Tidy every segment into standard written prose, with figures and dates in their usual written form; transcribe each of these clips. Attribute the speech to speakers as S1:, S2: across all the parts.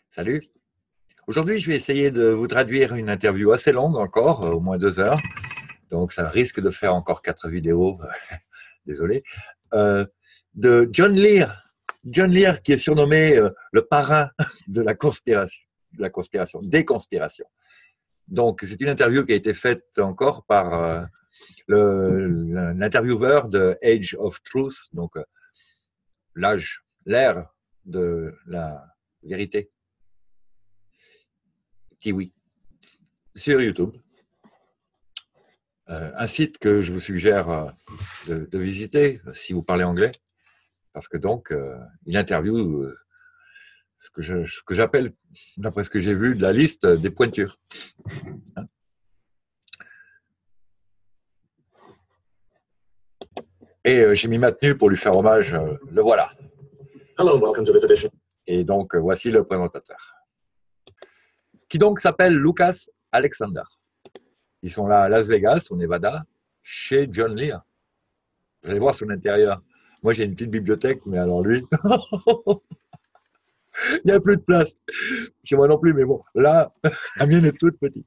S1: Salut. Aujourd'hui, je vais essayer de vous traduire une interview assez longue encore, au moins 2 heures. Donc, ça risque de faire encore 4 vidéos. Désolé. Euh, de John Lear. John Lear, qui est surnommé le parrain de la conspiration, des conspirations. Donc, c'est une interview qui a été faite encore par l'intervieweur de Age of Truth, donc l'ère de la vérité. Kiwi, sur YouTube. Un site que je vous suggère de visiter si vous parlez anglais, parce que donc il interviewe ce que j'appelle, d'après ce que j'ai vu, de la liste des pointures. Et j'ai mis ma tenue pour lui faire hommage. Le voilà.
S2: Hello and welcome to this edition.
S1: Et donc voici le présentateur, qui donc s'appelle Lucas Alexander. Ils sont là à Las Vegas, au Nevada, chez John Lear. Vous allez voir son intérieur. Moi, j'ai une petite bibliothèque, mais alors lui, il n'y a plus de place. Chez moi non plus, mais bon, là, la mienne est toute petite.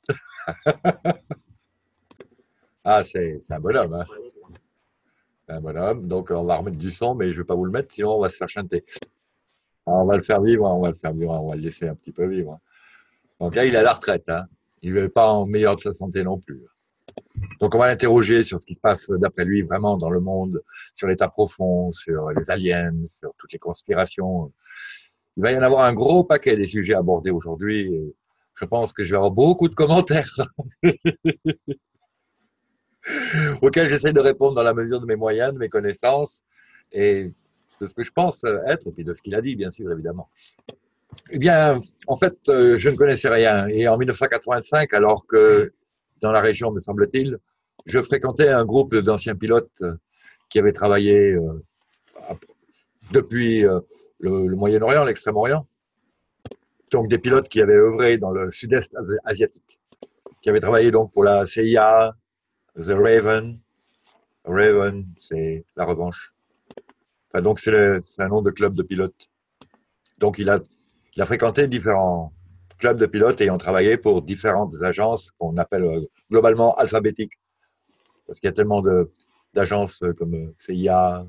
S1: Ah, c'est un bonhomme, hein. C'est un bonhomme. Donc, on va remettre du son, mais je ne vais pas vous le mettre, sinon on va se faire chanter. Alors, on va le faire vivre, on va le laisser un petit peu vivre. Donc là, il est à la retraite, hein. Il n'est pas en meilleur de sa santé non plus. Donc, on va l'interroger sur ce qui se passe, d'après lui, vraiment dans le monde, sur l'état profond, sur les aliens, sur toutes les conspirations. Il va y en avoir un gros paquet des sujets abordés aujourd'hui. Et je pense que je vais avoir beaucoup de commentaires auxquels j'essaie de répondre dans la mesure de mes moyens, de mes connaissances et de ce que je pense être, et puis de ce qu'il a dit, bien sûr, évidemment. Eh bien, en fait, je ne connaissais rien. Et en 1985, alors que dans la région, me semble-t-il, je fréquentais un groupe d'anciens pilotes qui avaient travaillé depuis le Moyen-Orient, l'Extrême-Orient. Donc des pilotes qui avaient œuvré dans le sud-est asiatique, qui avaient travaillé donc pour la CIA, The Raven. Raven, c'est la revanche. Enfin, donc c'est un nom de club de pilotes. Donc il a fréquenté différents clubs de pilotes ayant travaillé pour différentes agences qu'on appelle globalement alphabétiques. Parce qu'il y a tellement d'agences comme CIA,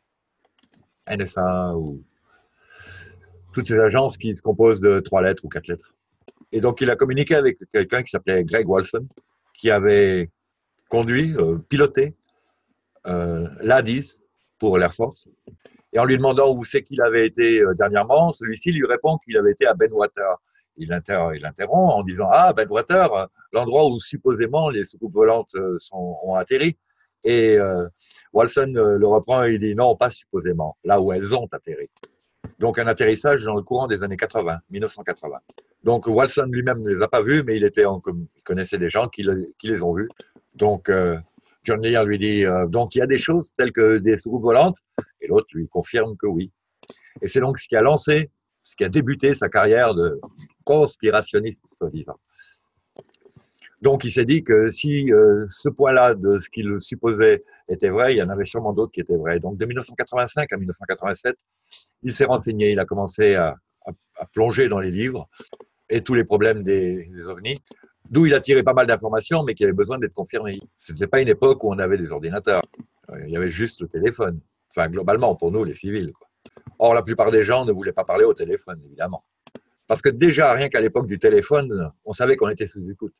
S1: NSA ou toutes ces agences qui se composent de 3 lettres ou 4 lettres. Et donc, il a communiqué avec quelqu'un qui s'appelait Greg Walson, qui avait conduit, piloté l'A-10 pour l'Air Force. Et en lui demandant où c'est qu'il avait été dernièrement, celui-ci lui répond qu'il avait été à Benwater. Il l'interrompt en disant « Ah, Benwater, l'endroit où supposément les soucoupes volantes ont atterri. » Et Walson le reprend et il dit « Non, pas supposément, là où elles ont atterri. » Donc un atterrissage dans le courant des années 80, 1980. Donc Walson lui-même ne les a pas vus, mais il connaissait des gens qui les ont vus. Donc John Lear lui dit donc il y a des choses telles que des soucoupes volantes, et l'autre lui confirme que oui. Et c'est donc ce qui a débuté sa carrière de conspirationniste, soi-disant. Donc il s'est dit que si ce point-là de ce qu'il supposait était vrai, il y en avait sûrement d'autres qui étaient vrais. Donc de 1985 à 1987, il s'est renseigné, il a commencé à plonger dans les livres et tous les problèmes des ovnis, d'où il a tiré pas mal d'informations, mais qui avaient besoin d'être confirmées. Ce n'était pas une époque où on avait des ordinateurs. Il y avait juste le téléphone. Enfin, globalement, pour nous, les civils, quoi. Or, la plupart des gens ne voulaient pas parler au téléphone, évidemment. Parce que déjà, rien qu'à l'époque du téléphone, on savait qu'on était sous écoute.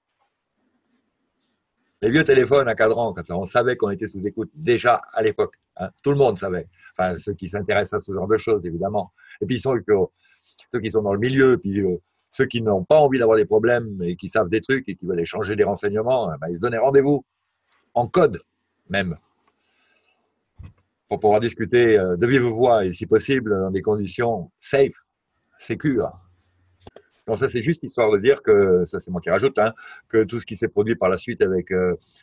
S1: Les vieux téléphones à cadran, on savait qu'on était sous écoute, déjà à l'époque. Hein. Tout le monde savait. Enfin, ceux qui s'intéressent à ce genre de choses, évidemment. Et puis, ceux qui sont dans le milieu, puis ceux qui n'ont pas envie d'avoir des problèmes et qui savent des trucs et qui veulent échanger des renseignements, ben, ils se donnaient rendez-vous, en code même, pour pouvoir discuter de vive voix et si possible dans des conditions safe, sécures. Donc ça, c'est juste histoire de dire que, ça c'est moi qui rajoute, hein, que tout ce qui s'est produit par la suite avec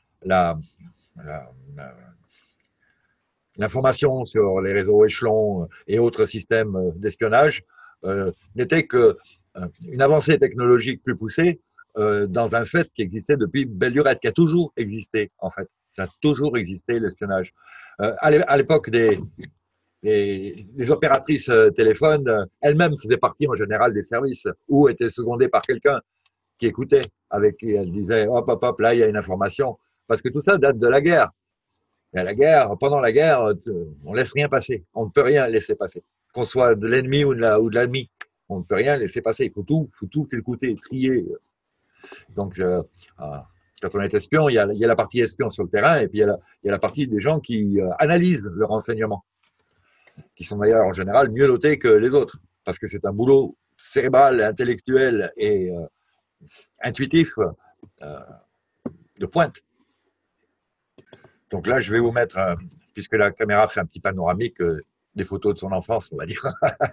S1: l'information sur les réseaux échelons et autres systèmes d'espionnage n'était qu'une avancée technologique plus poussée dans un fait qui existait depuis belle lurette, qui a toujours existé en fait. Ça a toujours existé l'espionnage. À l'époque les opératrices téléphone elles-mêmes faisaient partie en général des services ou étaient secondées par quelqu'un qui écoutait, avec qui elle disait hop, hop, hop, là il y a une information. Parce que tout ça date de la guerre. Et à la guerre, pendant la guerre, on laisse rien passer. On ne peut rien laisser passer. Qu'on soit de l'ennemi ou de l'ami, on ne peut rien laisser passer. Il faut tout écouter, trier. Donc, quand on est espion, il y a la partie espion sur le terrain et puis il y a la partie des gens qui analysent le renseignement, qui sont d'ailleurs en général mieux notés que les autres, parce que c'est un boulot cérébral, intellectuel et intuitif de pointe. Donc là, je vais vous mettre, puisque la caméra fait un petit panoramique, des photos de son enfance, on va dire.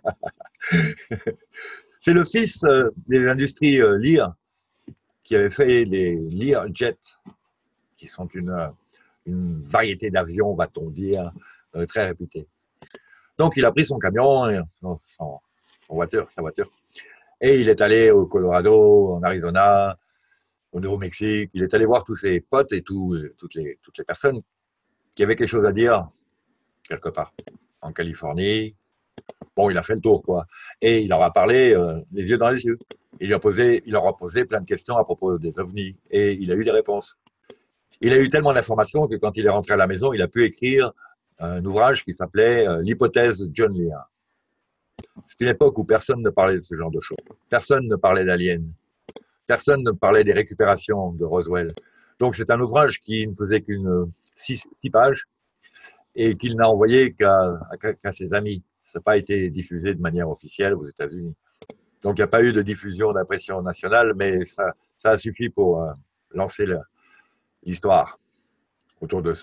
S1: C'est le fils des industries Lear qui avait fait les Learjet, qui sont une variété d'avions, va-t-on dire, très réputés. Donc, il a pris son camion, sa voiture, et il est allé au Colorado, en Arizona, au Nouveau-Mexique. Il est allé voir tous ses potes et toutes les personnes qui avaient quelque chose à dire quelque part. En Californie. Bon, il a fait le tour, quoi. Et il leur a parlé les yeux dans les yeux. Il leur a posé plein de questions à propos des ovnis. Et il a eu des réponses. Il a eu tellement d'informations que quand il est rentré à la maison, il a pu écrire un ouvrage qui s'appelait L'hypothèse John Lear. C'est une époque où personne ne parlait de ce genre de choses. Personne ne parlait d'aliens. Personne ne parlait des récupérations de Roswell. Donc c'est un ouvrage qui ne faisait qu'une 6 pages et qu'il n'a envoyé qu'à ses amis. Ça n'a pas été diffusé de manière officielle aux États-Unis. Donc il n'y a pas eu de diffusion d'impression nationale, mais ça a suffi pour lancer l'histoire autour de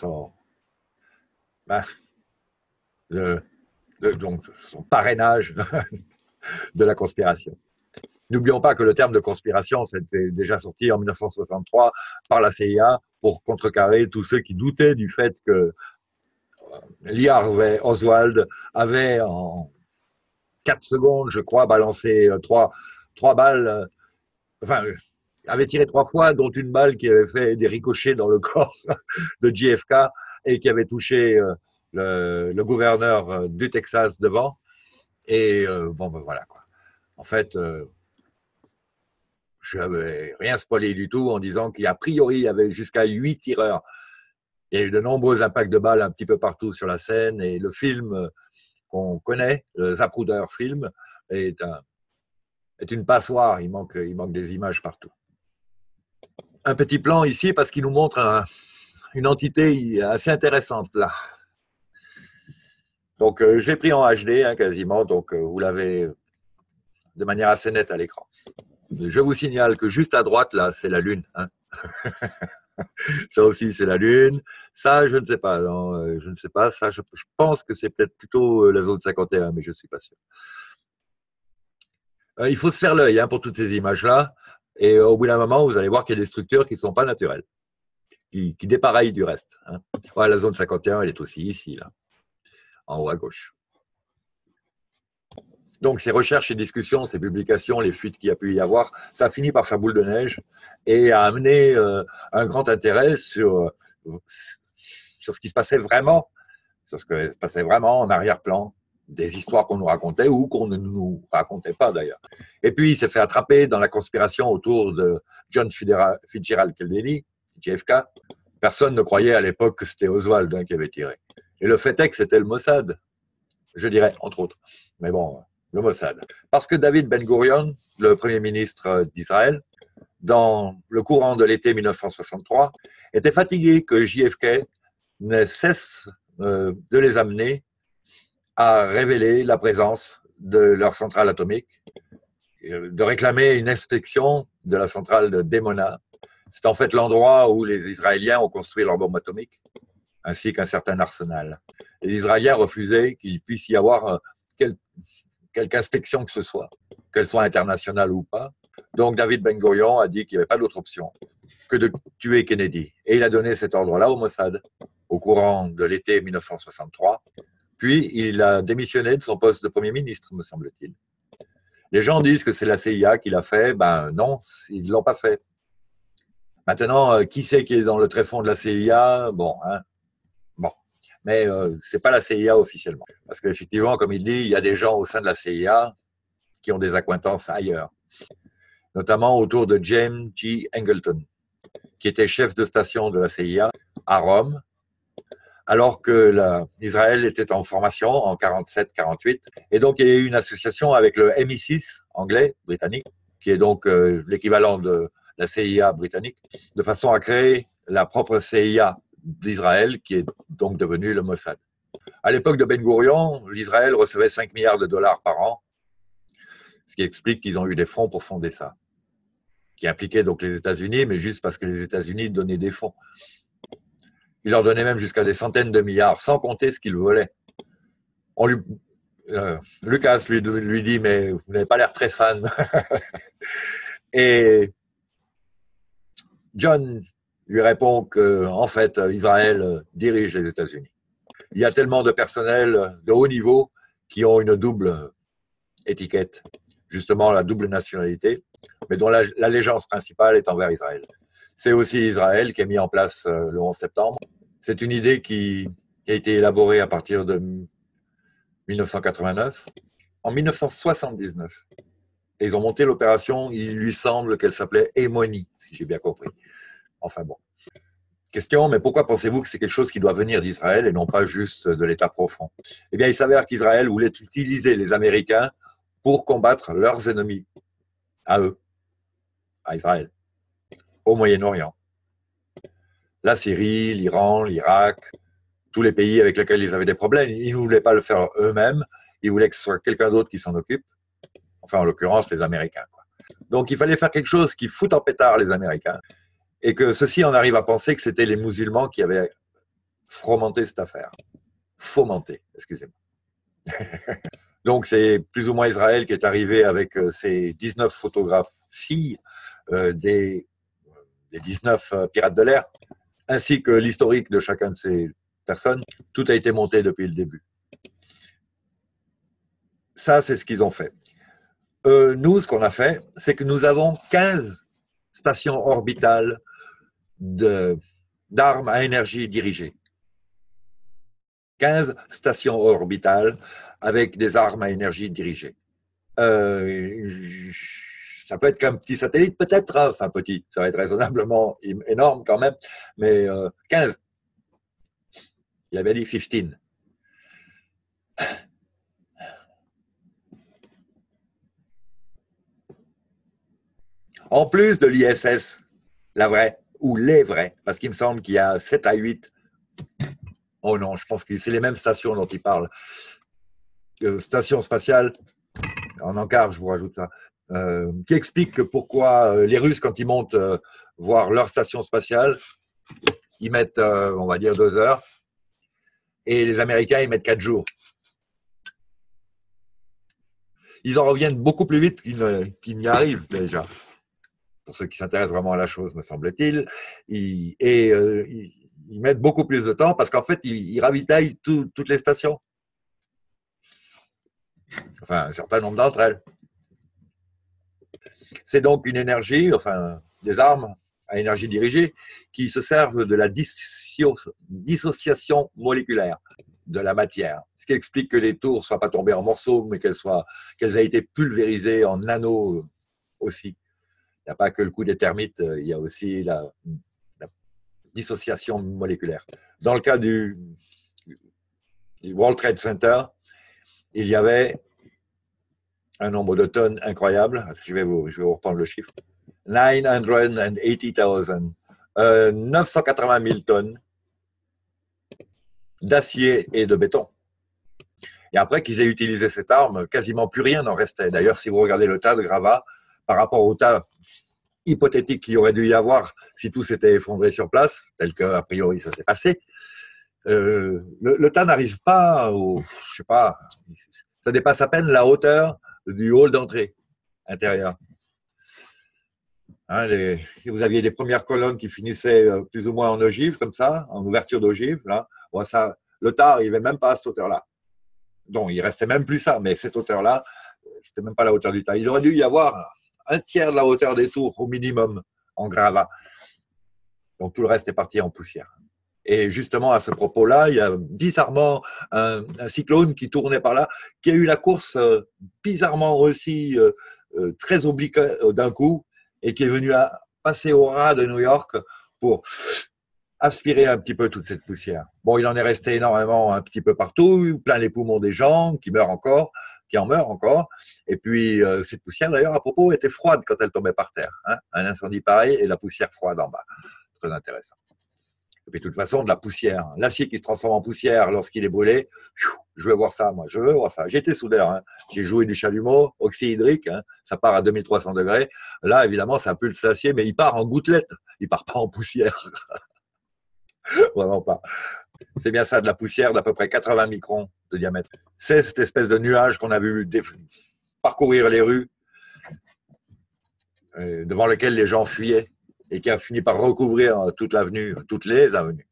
S1: donc son parrainage de la conspiration. N'oublions pas que le terme de conspiration s'était déjà sorti en 1963 par la CIA pour contrecarrer tous ceux qui doutaient du fait que Lee Harvey Oswald avait en 4 secondes, je crois, balancé trois balles, avait tiré 3 fois, dont une balle qui avait fait des ricochets dans le corps de JFK et qui avait touché le gouverneur du Texas devant. Et voilà, quoi. En fait, je n'avais rien spoilé du tout en disant qu'a priori, il y avait jusqu'à 8 tireurs. Il y a eu de nombreux impacts de balles un petit peu partout sur la scène et le film qu'on connaît, le Zapruder film, est une passoire. Il manque des images partout. Un petit plan ici parce qu'il nous montre une entité assez intéressante là. Donc je l'ai pris en HD quasiment, donc vous l'avez de manière assez nette à l'écran. Je vous signale que juste à droite là, c'est la Lune. Hein. Ça aussi, c'est la Lune. Ça, je ne sais pas. Non, je ne sais pas. Ça, je pense que c'est peut-être plutôt la zone 51, mais je ne suis pas sûr. Il faut se faire l'œil pour toutes ces images-là. Et au bout d'un moment, vous allez voir qu'il y a des structures qui ne sont pas naturelles, qui dépareillent du reste. Hein. Ouais, la zone 51, elle est aussi ici, là, en haut à gauche. Donc, ces recherches et discussions, ces publications, les fuites qu'il y a pu y avoir, ça a fini par faire boule de neige et a amené un grand intérêt sur ce qui se passait vraiment, en arrière-plan, des histoires qu'on nous racontait ou qu'on ne nous racontait pas d'ailleurs. Et puis, il s'est fait attraper dans la conspiration autour de John Fitzgerald Kennedy, JFK. Personne ne croyait à l'époque que c'était Oswald qui avait tiré. Et le fait est que c'était le Mossad, je dirais, entre autres. Mais bon, le Mossad. Parce que David Ben Gurion, le premier ministre d'Israël, dans le courant de l'été 1963, était fatigué que JFK ne cesse de les amener à révéler la présence de leur centrale atomique, de réclamer une inspection de la centrale de Dimona. C'est en fait l'endroit où les Israéliens ont construit leur bombe atomique, ainsi qu'un certain arsenal. Les Israéliens refusaient qu'il puisse y avoir quelque inspection que ce soit, qu'elle soit internationale ou pas. Donc David Ben Gurion a dit qu'il n'y avait pas d'autre option que de tuer Kennedy. Et il a donné cet ordre-là au Mossad au courant de l'été 1963. Puis il a démissionné de son poste de Premier ministre, me semble-t-il. Les gens disent que c'est la CIA qui l'a fait. Ben non, ils ne l'ont pas fait. Maintenant, qui c'est qui est dans le tréfonds de la CIA? Bon, Mais ce n'est pas la CIA officiellement. Parce qu'effectivement, comme il dit, il y a des gens au sein de la CIA qui ont des accointances ailleurs, notamment autour de James G. Angleton, qui était chef de station de la CIA à Rome, alors que Israël était en formation en 47-48. Et donc, il y a eu une association avec le MI6 anglais, britannique, qui est donc l'équivalent de la CIA britannique, de façon à créer la propre CIA d'Israël, qui est donc devenue le Mossad. À l'époque de Ben Gourion, l'Israël recevait 5 milliards de dollars par an, ce qui explique qu'ils ont eu des fonds pour fonder ça, qui impliquait donc les États-Unis, mais juste parce que les États-Unis donnaient des fonds. Ils leur donnaient même jusqu'à des centaines de milliards, sans compter ce qu'ils volaient. Lucas lui dit, mais vous n'avez pas l'air très fan. Et John lui répond qu'en fait, Israël dirige les États-Unis. Il y a tellement de personnel de haut niveau qui ont une double étiquette, justement la double nationalité, mais dont l'allégeance principale est envers Israël. C'est aussi Israël qui a mis en place le 11 septembre. C'est une idée qui a été élaborée à partir de 1989. En 1979, et ils ont monté l'opération, il lui semble qu'elle s'appelait Hémonie, si j'ai bien compris. Enfin bon. Question, mais pourquoi pensez-vous que c'est quelque chose qui doit venir d'Israël et non pas juste de l'État profond? Eh bien, il s'avère qu'Israël voulait utiliser les Américains pour combattre leurs ennemis, à eux, à Israël, au Moyen-Orient. La Syrie, l'Iran, l'Irak, tous les pays avec lesquels ils avaient des problèmes. Ils ne voulaient pas le faire eux-mêmes, ils voulaient que ce soit quelqu'un d'autre qui s'en occupe, enfin en l'occurrence les Américains. Donc il fallait faire quelque chose qui foute en pétard les Américains, et que ceux-ci en arrivent à penser que c'était les musulmans qui avaient fomenté cette affaire. Fomenté, excusez-moi. Donc c'est plus ou moins Israël qui est arrivé avec ses 19 photographies des 19 pirates de l'air, ainsi que l'historique de chacun de ces personnes. Tout a été monté depuis le début. Ça, c'est ce qu'ils ont fait. Nous, ce qu'on a fait, c'est que nous avons 15 stations orbitales d'armes à énergie dirigée. 15 stations orbitales avec des armes à énergie dirigée. Ça peut être qu'un petit satellite, peut-être, hein, enfin petit, ça va être raisonnablement énorme quand même, mais 15. Il avait dit 15. En plus de l'ISS, la vraie, ou les vraies, parce qu'il me semble qu'il y a 7 à 8. Oh non, je pense que c'est les mêmes stations dont il parle. Station spatiale, en encart, je vous rajoute ça, qui explique que pourquoi les Russes, quand ils montent voir leur station spatiale, ils mettent, on va dire, 2 heures, et les Américains, ils mettent 4 jours. Ils en reviennent beaucoup plus vite qu'ils n'y arrivent déjà. Pour ceux qui s'intéressent vraiment à la chose, me semble-t-il. Ils mettent beaucoup plus de temps parce qu'en fait, ils ravitaillent toutes les stations. Enfin, un certain nombre d'entre elles. C'est donc une énergie, enfin, des armes à énergie dirigée qui se servent de la dissociation moléculaire de la matière. Ce qui explique que les tours ne soient pas tombées en morceaux, mais qu'elles aient été pulvérisées en anneaux aussi. Il n'y a pas que le coup des termites, il y a aussi la dissociation moléculaire. Dans le cas du World Trade Center, il y avait un nombre de tonnes incroyable. Je vais vous reprendre le chiffre. 980,000. 980 000 tonnes d'acier et de béton. Et après qu'ils aient utilisé cette arme, quasiment plus rien n'en restait. D'ailleurs, si vous regardez le tas de gravats, par rapport au tas hypothétique qu'il aurait dû y avoir si tout s'était effondré sur place, tel qu'a priori ça s'est passé, le tas n'arrive pas je sais pas, ça dépasse à peine la hauteur du hall d'entrée intérieur. Hein, vous aviez des premières colonnes qui finissaient plus ou moins en ogive, comme ça, en ouverture d'ogive. Là. Bon, ça, le tas n'arrivait même pas à cette hauteur-là. Donc, il restait même plus ça, mais cette hauteur-là, c'était même pas la hauteur du tas. Il aurait dû y avoir un tiers de la hauteur des tours au minimum en gravat. Donc, tout le reste est parti en poussière. Et justement, à ce propos-là, il y a bizarrement un cyclone qui tournait par là, qui a eu la course bizarrement aussi très oblique d'un coup, et qui est venu passer au ras de New York pour aspirer un petit peu toute cette poussière. Bon, il en est resté énormément un petit peu partout, plein les poumons des gens qui meurent encore, qui en meurent encore. Et puis, cette poussière, d'ailleurs, à propos, était froide quand elle tombait par terre. Hein. Un incendie pareil et la poussière froide en bas. Très intéressant. Et puis, de toute façon, de la poussière. L'acier qui se transforme en poussière lorsqu'il est brûlé, je veux voir ça, moi. Je veux voir ça. J'ai été soudeur. Hein. J'ai joué du chalumeau, oxyhydrique. Hein. Ça part à 2300 degrés. Là, évidemment, ça pulse l'acier, mais il part en gouttelettes. Il part pas en poussière. Vraiment pas. C'est bien ça, de la poussière d'à peu près 80 microns de diamètre. C'est cette espèce de nuage qu'on a vu parcourir les rues, devant lequel les gens fuyaient, et qui a fini par recouvrir toute l'avenue, toutes les avenues.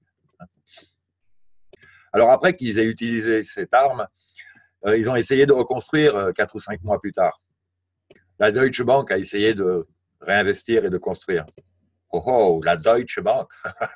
S1: Alors après qu'ils aient utilisé cette arme, ils ont essayé de reconstruire 4 ou 5 mois plus tard. La Deutsche Bank a essayé de réinvestir et de construire. Oh oh, la Deutsche Bank.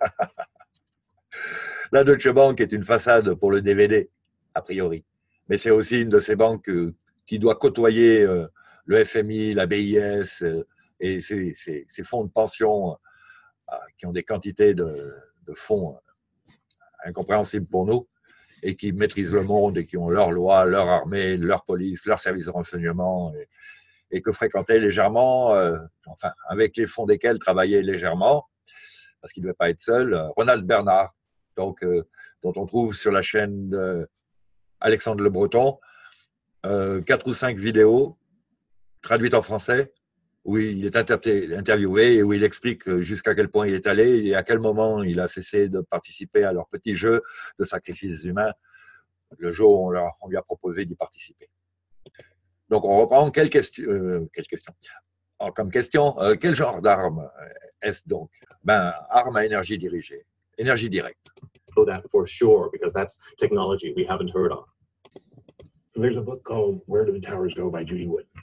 S1: La Deutsche Bank est une façade pour le DVD, a priori. Mais c'est aussi une de ces banques qui doit côtoyer le FMI, la BIS et ces fonds de pension qui ont des quantités de fonds incompréhensibles pour nous et qui maîtrisent le monde et qui ont leurs lois, leur armée, leur police, leur service de renseignement et que fréquentaient légèrement, enfin, avec les fonds desquels travaillaient légèrement, parce qu'il ne devait pas être seul, Ronald Bernard, donc, dont on trouve sur la chaîne Alexandre Le Breton 4 ou 5 vidéos traduites en français où il est interviewé et où il explique jusqu'à quel point il est allé et à quel moment il a cessé de participer à leur petit jeu de sacrifices humains le jour où on lui a proposé d'y participer. Donc on reprend quelle question comme question, quel genre d'arme est-ce donc? Arme à énergie dirigée, énergie directe.
S2: Know that for sure because that's technology we haven't heard of.
S3: There's a book called Where Do the Towers Go by Judy Wood.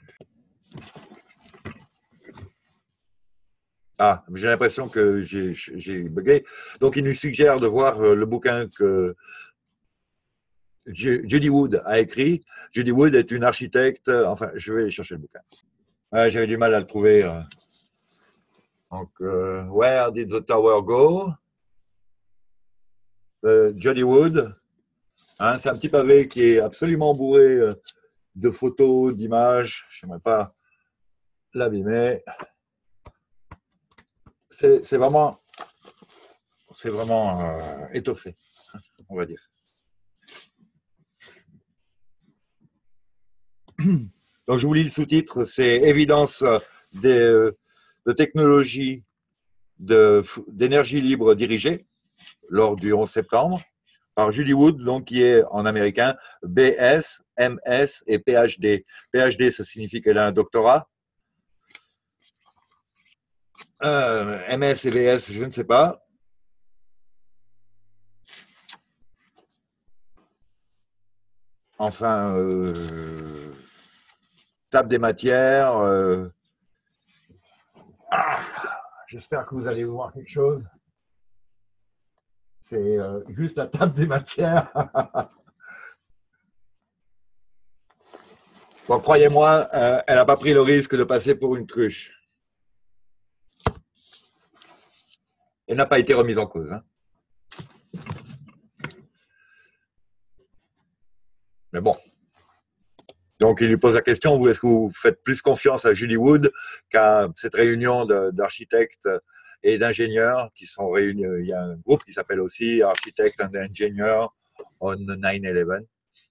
S1: Ah, j'ai l'impression que j'ai bugué. Donc, il nous suggère de voir le bouquin que Judy Wood a écrit. Judy Wood est une architecte. Enfin, je vais aller chercher le bouquin. J'avais du mal à le trouver. Donc, Where Did the Tower Go? Judy Wood. Hein, c'est un petit pavé qui est absolument bourré de photos, d'images. Je n'aimerais pas l'abîmer. C'est vraiment étoffé, on va dire. Donc, je vous lis le sous-titre, c'est Évidence de technologie d'énergie libre dirigée lors du 11 septembre par Judy Wood, donc, qui est en américain BS, MS et PhD. PhD, ça signifie qu'elle a un doctorat. MS et BS, je ne sais pas. Enfin, table des matières. J'espère que vous allez voir quelque chose. C'est juste la table des matières. Bon, croyez-moi, elle n'a pas pris le risque de passer pour une cruche. Elle n'a pas été remise en cause. Hein. Mais bon. Donc, il lui pose la question, est-ce que vous faites plus confiance à Judy Wood qu'à cette réunion d'architectes et d'ingénieurs qui sont réunis? Il y a un groupe qui s'appelle aussi Architects and Engineers on 9/11.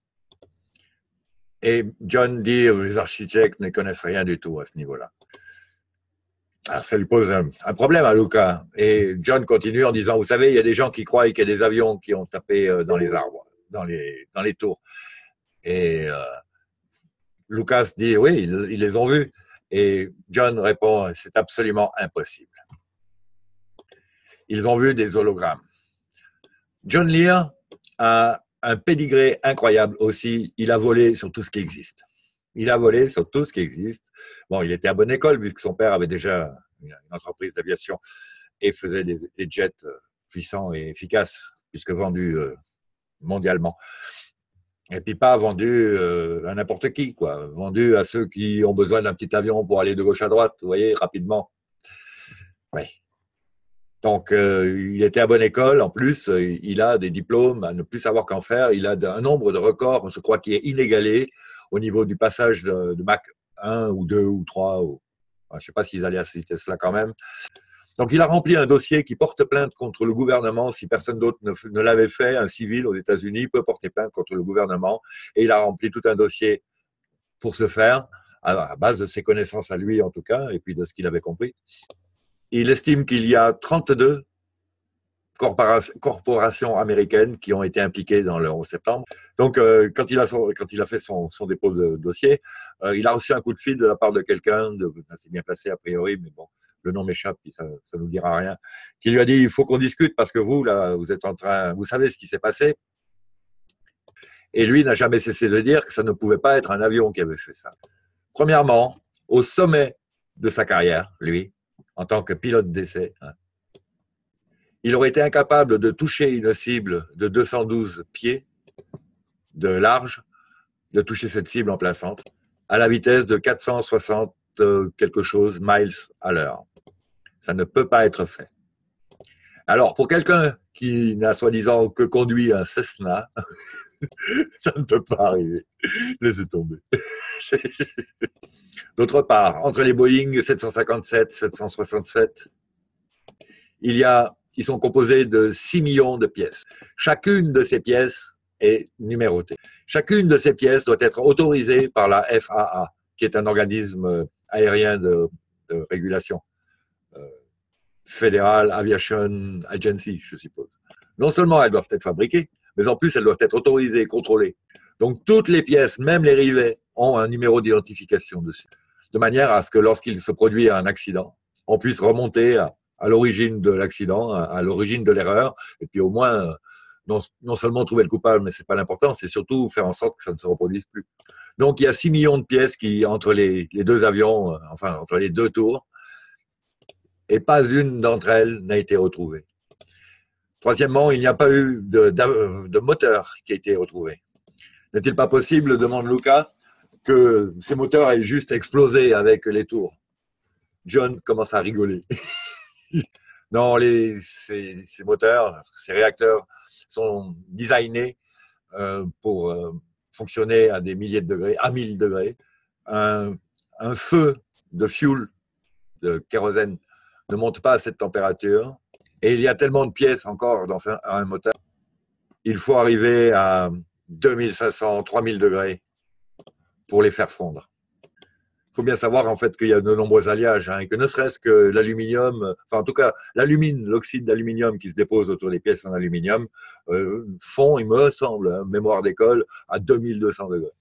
S1: Et John dit, les architectes ne connaissent rien du tout à ce niveau-là. Alors, ça lui pose un problème à Luca. Et John continue en disant, vous savez, il y a des gens qui croient qu'il y a des avions qui ont tapé dans les arbres, dans les tours. Et Lucas dit, oui, ils les ont vus. Et John répond, c'est absolument impossible. Ils ont vu des hologrammes. John Lear a un pédigré incroyable aussi. Il a volé sur tout ce qui existe. Il a volé sur tout ce qui existe. Bon, il était à bonne école puisque son père avait déjà une entreprise d'aviation et faisait des jets puissant et efficace, puisque vendu mondialement. Et puis pas vendu à n'importe qui, quoi. Vendu à ceux qui ont besoin d'un petit avion pour aller de gauche à droite, vous voyez, rapidement. Oui. Donc, il était à bonne école. En plus, il a des diplômes à ne plus savoir qu'en faire. Il a un nombre de records, je crois, qui est inégalé au niveau du passage de Mach 1 ou 2 ou 3. Je ne sais pas s'ils allaient à cette vitesse-là quand même. Donc, il a rempli un dossier qui porte plainte contre le gouvernement. Si personne d'autre ne l'avait fait, un civil aux États-Unis peut porter plainte contre le gouvernement. Et il a rempli tout un dossier pour ce faire, à base de ses connaissances à lui en tout cas, et puis de ce qu'il avait compris. Il estime qu'il y a 32 corporations américaines qui ont été impliquées dans le 11 septembre. Donc, quand il a fait son dépôt de dossier, il a reçu un coup de fil de la part de quelqu'un, assez bien placé a priori, mais bon, le nom m'échappe, ça nous dira rien, qui lui a dit, il faut qu'on discute parce que vous, là, vous savez ce qui s'est passé. Et lui n'a jamais cessé de dire que ça ne pouvait pas être un avion qui avait fait ça. Premièrement, au sommet de sa carrière, lui, en tant que pilote d'essai, il aurait été incapable de toucher une cible de 212 pieds de large, de toucher cette cible en plein centre, à la vitesse de 460 quelque chose miles à l'heure. Ça ne peut pas être fait. Alors, pour quelqu'un qui n'a soi-disant que conduit un Cessna, ça ne peut pas arriver. Laissez tomber. D'autre part, entre les Boeing 757, 767, ils sont composés de 6 millions de pièces. Chacune de ces pièces est numérotée. Chacune de ces pièces doit être autorisée par la FAA, qui est un organisme aérien de régulation. Federal Aviation Agency, je suppose. Non seulement elles doivent être fabriquées, mais en plus elles doivent être autorisées et contrôlées. Donc toutes les pièces, même les rivets, ont un numéro d'identification dessus, de manière à ce que lorsqu'il se produit un accident, on puisse remonter à l'origine de l'accident, à l'origine de l'erreur, et puis au moins non seulement trouver le coupable, mais c'est pas l'important, c'est surtout faire en sorte que ça ne se reproduise plus. Donc il y a 6 millions de pièces qui entre les deux avions, enfin entre les deux tours, et pas une d'entre elles n'a été retrouvée. Troisièmement, il n'y a pas eu de moteur qui a été retrouvé. N'est-il pas possible, demande Luca, que ces moteurs aient juste explosé avec les tours? John commence à rigoler. Non, ces moteurs, ces réacteurs sont designés pour fonctionner à des milliers de degrés, à 1000 degrés. Un feu de fuel, de kérosène, ne monte pas à cette température. Et il y a tellement de pièces encore dans un moteur. Il faut arriver à 2500, 3000 degrés pour les faire fondre. Il faut bien savoir en fait qu'il y a de nombreux alliages, et que ne serait-ce que l'aluminium, enfin en tout cas l'oxyde d'aluminium qui se dépose autour des pièces en aluminium, fond, il me semble, mémoire d'école, à 2200 degrés.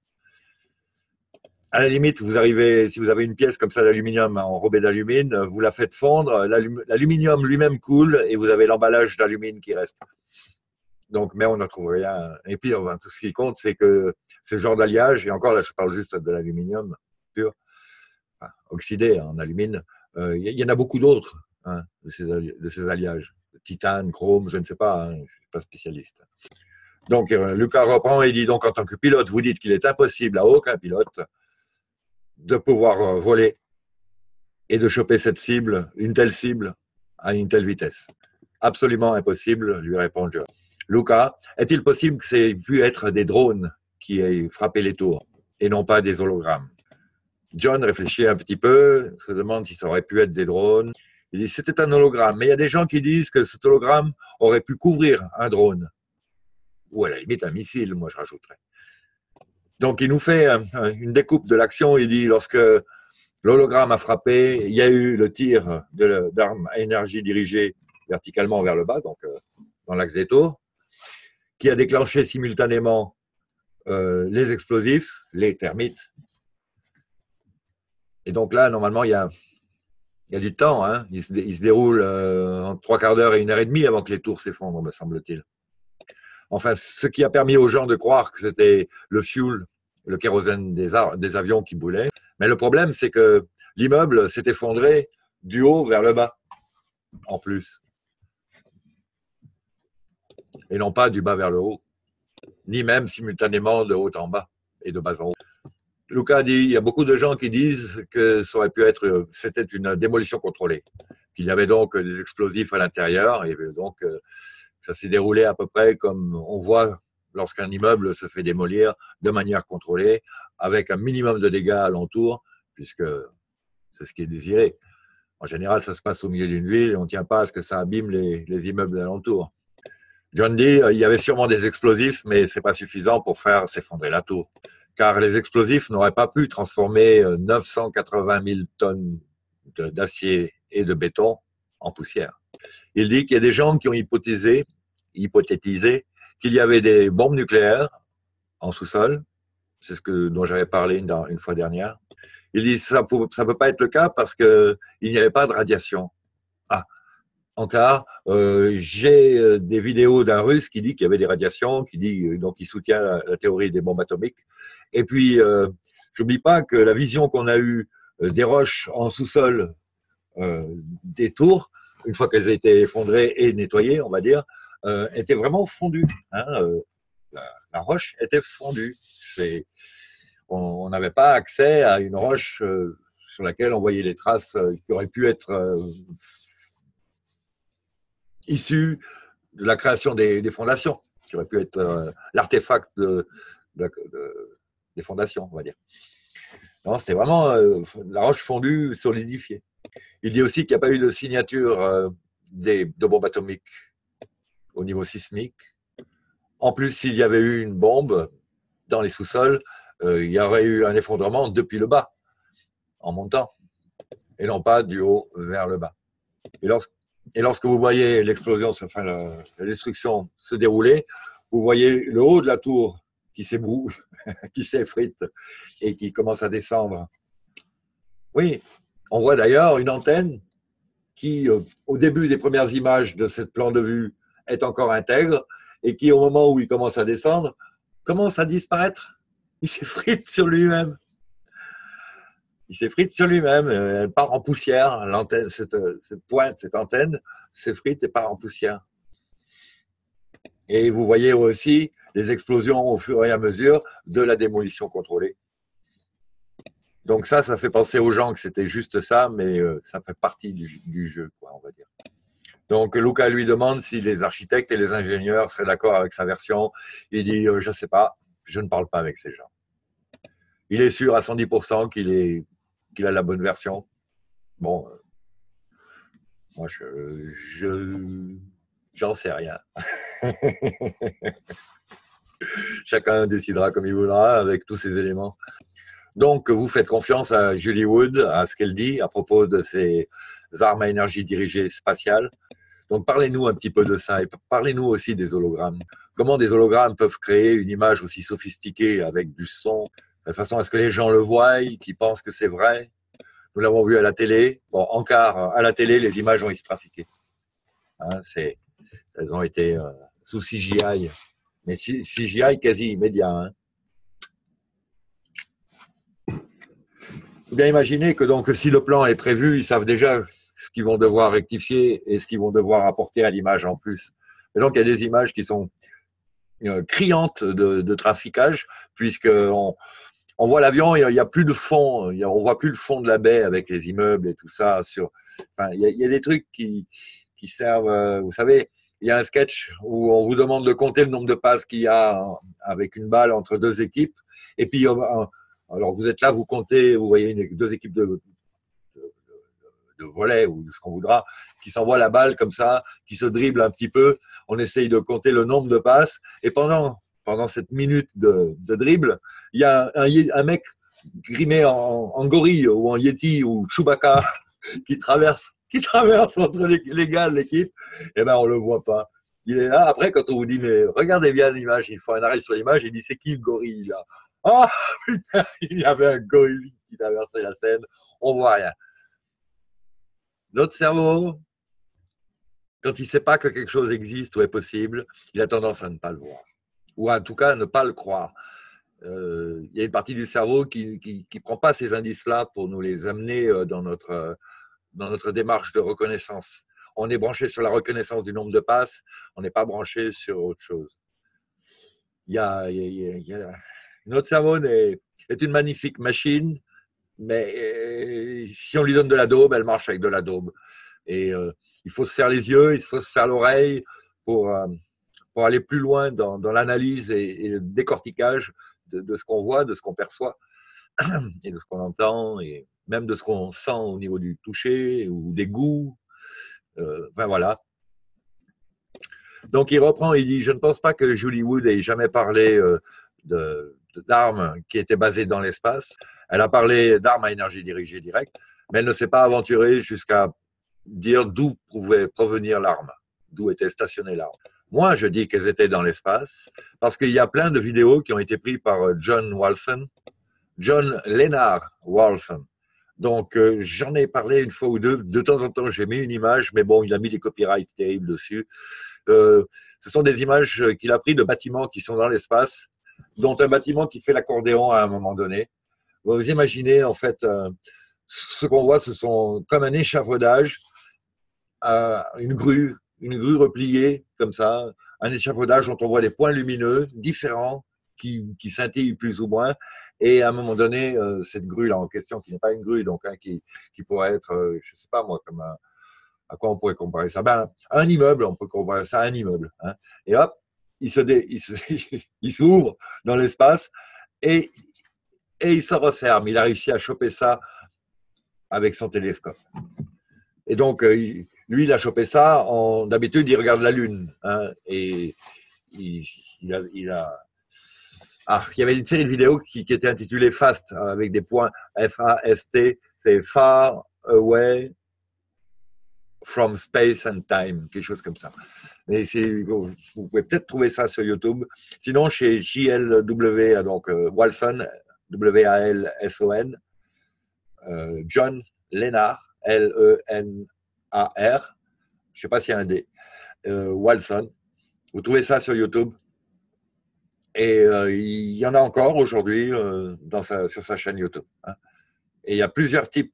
S1: À la limite, si vous avez une pièce comme ça d'aluminium enrobée d'alumine, vous la faites fondre, l'aluminium lui-même coule et vous avez l'emballage d'alumine qui reste. Donc, mais on ne trouve rien. Et puis, tout ce qui compte, c'est que ce genre d'alliage, et encore là, je parle juste de l'aluminium pur, oxydé en alumine, il y en a beaucoup d'autres de ces alliages. Titane, chrome, je ne sais pas, je ne suis pas spécialiste. Donc, Luca reprend et dit donc, en tant que pilote, vous dites qu'il est impossible à aucun pilote de pouvoir voler et de choper cette cible, une telle cible, à une telle vitesse. Absolument impossible, lui répond John. Luca, est-il possible que c'est pu être des drones qui aient frappé les tours et non pas des hologrammes? John réfléchit un petit peu, se demande si ça aurait pu être des drones. Il dit c'était un hologramme, mais il y a des gens qui disent que cet hologramme aurait pu couvrir un drone. Ou à la limite un missile, moi je rajouterais. Donc il nous fait une découpe de l'action, il dit lorsque l'hologramme a frappé, il y a eu le tir d'armes à énergie dirigée verticalement vers le bas, donc dans l'axe des tours, qui a déclenché simultanément les explosifs, les termites. Et donc là, normalement, il y a du temps. Il se déroule en 3/4 d'heure et 1h30 avant que les tours s'effondrent, me semble-t-il. Enfin, ce qui a permis aux gens de croire que c'était le fuel, le kérosène des avions qui brûlaient. Mais le problème, c'est que l'immeuble s'est effondré du haut vers le bas, en plus. et non pas du bas vers le haut, ni même simultanément de haut en bas et de bas en haut. Luca dit, il y a beaucoup de gens qui disent que ça aurait pu être, c'était une démolition contrôlée, qu'il y avait donc des explosifs à l'intérieur, et donc ça s'est déroulé à peu près comme on voit lorsqu'un immeuble se fait démolir de manière contrôlée, avec un minimum de dégâts alentour, puisque c'est ce qui est désiré. En général, ça se passe au milieu d'une ville et on ne tient pas à ce que ça abîme les immeubles alentours. John dit, il y avait sûrement des explosifs, mais ce n'est pas suffisant pour faire s'effondrer la tour. Car les explosifs n'auraient pas pu transformer 980 000 tonnes d'acier et de béton en poussière. Il dit qu'il y a des gens qui ont hypothétisé qu'il y avait des bombes nucléaires en sous-sol. C'est ce dont j'avais parlé une fois dernière. Il dit que ça ne peut pas être le cas parce qu'il n'y avait pas de radiation. Ah, encore, j'ai des vidéos d'un Russe qui dit qu'il y avait des radiations, qui soutient la théorie des bombes atomiques. Et puis, j'oublie pas que la vision qu'on a eue des roches en sous-sol des tours, une fois qu'elles étaient effondrées et nettoyées, on va dire, était vraiment fondue. Hein, la roche était fondue. On n'avait pas accès à une roche sur laquelle on voyait les traces qui auraient pu être issues de la création des fondations, qui auraient pu être l'artefact des fondations, on va dire. Non, c'était vraiment la roche fondue, solidifiée. Il dit aussi qu'il n'y a pas eu de signature de bombes atomiques au niveau sismique. En plus, s'il y avait eu une bombe dans les sous-sols, il y aurait eu un effondrement depuis le bas, en montant, et non pas du haut vers le bas. Et lorsque vous voyez l'explosion, enfin la destruction se dérouler, vous voyez le haut de la tour qui s'ébroue, qui s'effrite et qui commence à descendre. Oui, on voit d'ailleurs une antenne qui, au début des premières images de cette plan de vue, est encore intègre et qui, au moment où il commence à descendre, commence à disparaître. Il s'effrite sur lui-même. Il s'effrite sur lui-même. Elle part en poussière. L'antenne, cette pointe, cette antenne, s'effrite et part en poussière. Et vous voyez aussi les explosions au fur et à mesure de la démolition contrôlée. Donc ça fait penser aux gens que c'était juste ça, mais ça fait partie du jeu, quoi, on va dire. Donc Luca lui demande si les architectes et les ingénieurs seraient d'accord avec sa version. Il dit, je ne sais pas, je ne parle pas avec ces gens. Il est sûr à 110% qu'il a la bonne version. Bon, moi, j'en sais rien. Chacun décidera comme il voudra avec tous ces éléments. Donc, vous faites confiance à Julie Wood, à ce qu'elle dit à propos de ces armes à énergie dirigée spatiale. Donc, parlez-nous un petit peu de ça et parlez-nous aussi des hologrammes. Comment des hologrammes peuvent créer une image aussi sophistiquée avec du son, de façon à ce que les gens le voient, qu'ils pensent que c'est vrai. Nous l'avons vu à la télé. Bon, encore à la télé, les images ont été trafiquées. Hein, elles ont été sous CGI, mais CGI quasi immédiat. Hein. Il faut bien imaginer que donc, si le plan est prévu, ils savent déjà ce qu'ils vont devoir rectifier et ce qu'ils vont devoir apporter à l'image en plus. Et donc, il y a des images qui sont criantes de traficage, puisqu'on voit l'avion, il n'y a plus de fond, on voit plus le fond de la baie avec les immeubles et tout ça. Il y a des trucs qui servent, vous savez, il y a un sketch où on vous demande de compter le nombre de passes qu'il y a avec une balle entre deux équipes, et puis alors vous êtes là, vous comptez, vous voyez deux équipes de volley ou de ce qu'on voudra, qui s'envoient la balle comme ça, qui se dribble un petit peu, on essaye de compter le nombre de passes, et pendant cette minute de dribble, il y a un mec grimé en gorille ou en yeti ou Chewbacca qui traverse entre les gars de l'équipe, et ben on le voit pas. Il est là. Après, quand on vous dit, mais regardez bien l'image, il faut un arrêt sur l'image, il dit, c'est qui le gorille là? Ah, putain, il y avait un gorille qui traversait la scène, on voit rien. Notre cerveau, quand il ne sait pas que quelque chose existe ou est possible, il a tendance à ne pas le voir. Ou en tout cas, à ne pas le croire. Il y a une partie du cerveau qui ne prend pas ces indices-là pour nous les amener dans notre démarche de reconnaissance. on est branché sur la reconnaissance du nombre de passes, on n'est pas branché sur autre chose. Notre cerveau est une magnifique machine, mais si on lui donne de la daube, elle marche avec de la daube. Et il faut se faire les yeux, il faut se faire l'oreille pour aller plus loin dans l'analyse et le décortiquage de ce qu'on voit, de ce qu'on perçoit et de ce qu'on entend et même de ce qu'on sent au niveau du toucher ou des goûts. Enfin voilà. Donc il reprend, il dit, je ne pense pas que Julie Wood ait jamais parlé d'armes qui étaient basées dans l'espace. Elle a parlé d'armes à énergie dirigée directe, mais elle ne s'est pas aventurée jusqu'à dire d'où pouvait provenir l'arme, d'où était stationnée l'arme. Moi, je dis qu'elles étaient dans l'espace parce qu'il y a plein de vidéos qui ont été prises par John Lennard Walson. Donc, j'en ai parlé une fois ou deux. De temps en temps, j'ai mis une image, mais bon, il a mis des copyrights terribles dessus. Ce sont des images qu'il a prises de bâtiments qui sont dans l'espace, dont un bâtiment qui fait l'accordéon à un moment donné. Vous imaginez, en fait, ce qu'on voit, ce sont comme un échafaudage, une grue repliée, comme ça, un échafaudage dont on voit des points lumineux différents qui scintillent plus ou moins. Et à un moment donné, cette grue-là en question, qui n'est pas une grue, donc qui pourrait être, je ne sais pas moi, comme à quoi on pourrait comparer ça? Un immeuble, on peut comparer ça à un immeuble. Hein. Et hop, il s'ouvre dans l'espace et il se referme. Il a réussi à choper ça avec son télescope. Et donc, lui, il a chopé ça. D'habitude, il regarde la Lune. Hein, et il y avait une série de vidéos qui était intitulée FAST, avec des points F-A-S-T. C'est Far Away from Space and Time, quelque chose comme ça. Mais vous pouvez peut-être trouver ça sur YouTube. Sinon, chez JLW, donc Walson, W-A-L-S-O-N, John Lennard, L-E-N-A-R, je ne sais pas s'il y a un D, Walson. Vous trouvez ça sur YouTube. Et il y en a encore aujourd'hui sur sa chaîne YouTube. Hein. Et il y a plusieurs types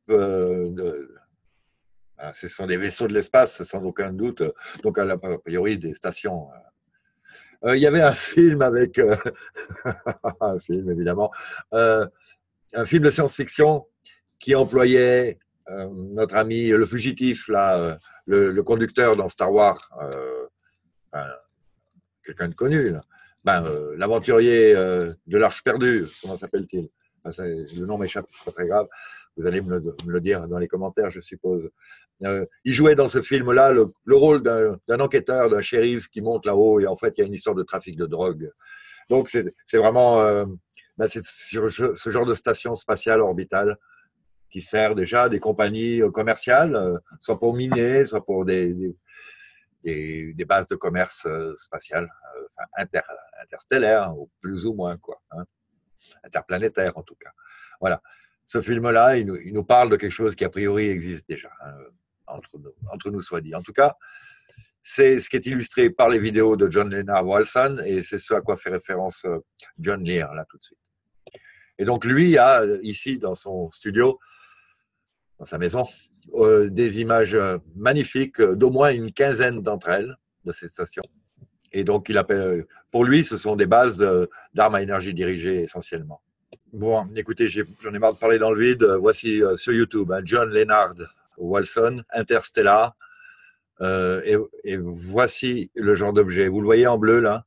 S1: ce sont des vaisseaux de l'espace, sans aucun doute. Donc, a priori, des stations. Il y avait un film avec. Un film, évidemment. Un film de science-fiction qui employait notre ami, le fugitif, là, le conducteur dans Star Wars. Quelqu'un de connu. Là. L'aventurier de l'Arche perdue, comment s'appelle-t-il? Le nom m'échappe, c'est pas très grave. Vous allez me le dire dans les commentaires, je suppose. Il jouait dans ce film-là le rôle d'un enquêteur, d'un shérif qui monte là-haut et en fait, il y a une histoire de trafic de drogue. Donc, c'est vraiment c'est sur ce genre de station spatiale orbitale qui sert déjà à des compagnies commerciales, soit pour miner, soit pour des bases de commerce spatial, interstellaires, ou plus ou moins, quoi, hein, interplanétaires en tout cas. Voilà. Ce film-là, il nous parle de quelque chose qui a priori existe déjà, hein, entre nous soit dit. En tout cas, c'est ce qui est illustré par les vidéos de John Lennard Walson et c'est ce à quoi fait référence John Lear, là, tout de suite. Et donc, lui a ici, dans son studio, dans sa maison, des images magnifiques d'au moins une quinzaine d'entre elles, de ces stations. Et donc, il appelle, pour lui, ce sont des bases d'armes à énergie dirigée essentiellement. Bon, écoutez, j'en ai marre de parler dans le vide. Voici sur YouTube, hein, John Lennard Walson, Interstellar. Et voici le genre d'objet. Vous le voyez en bleu, là?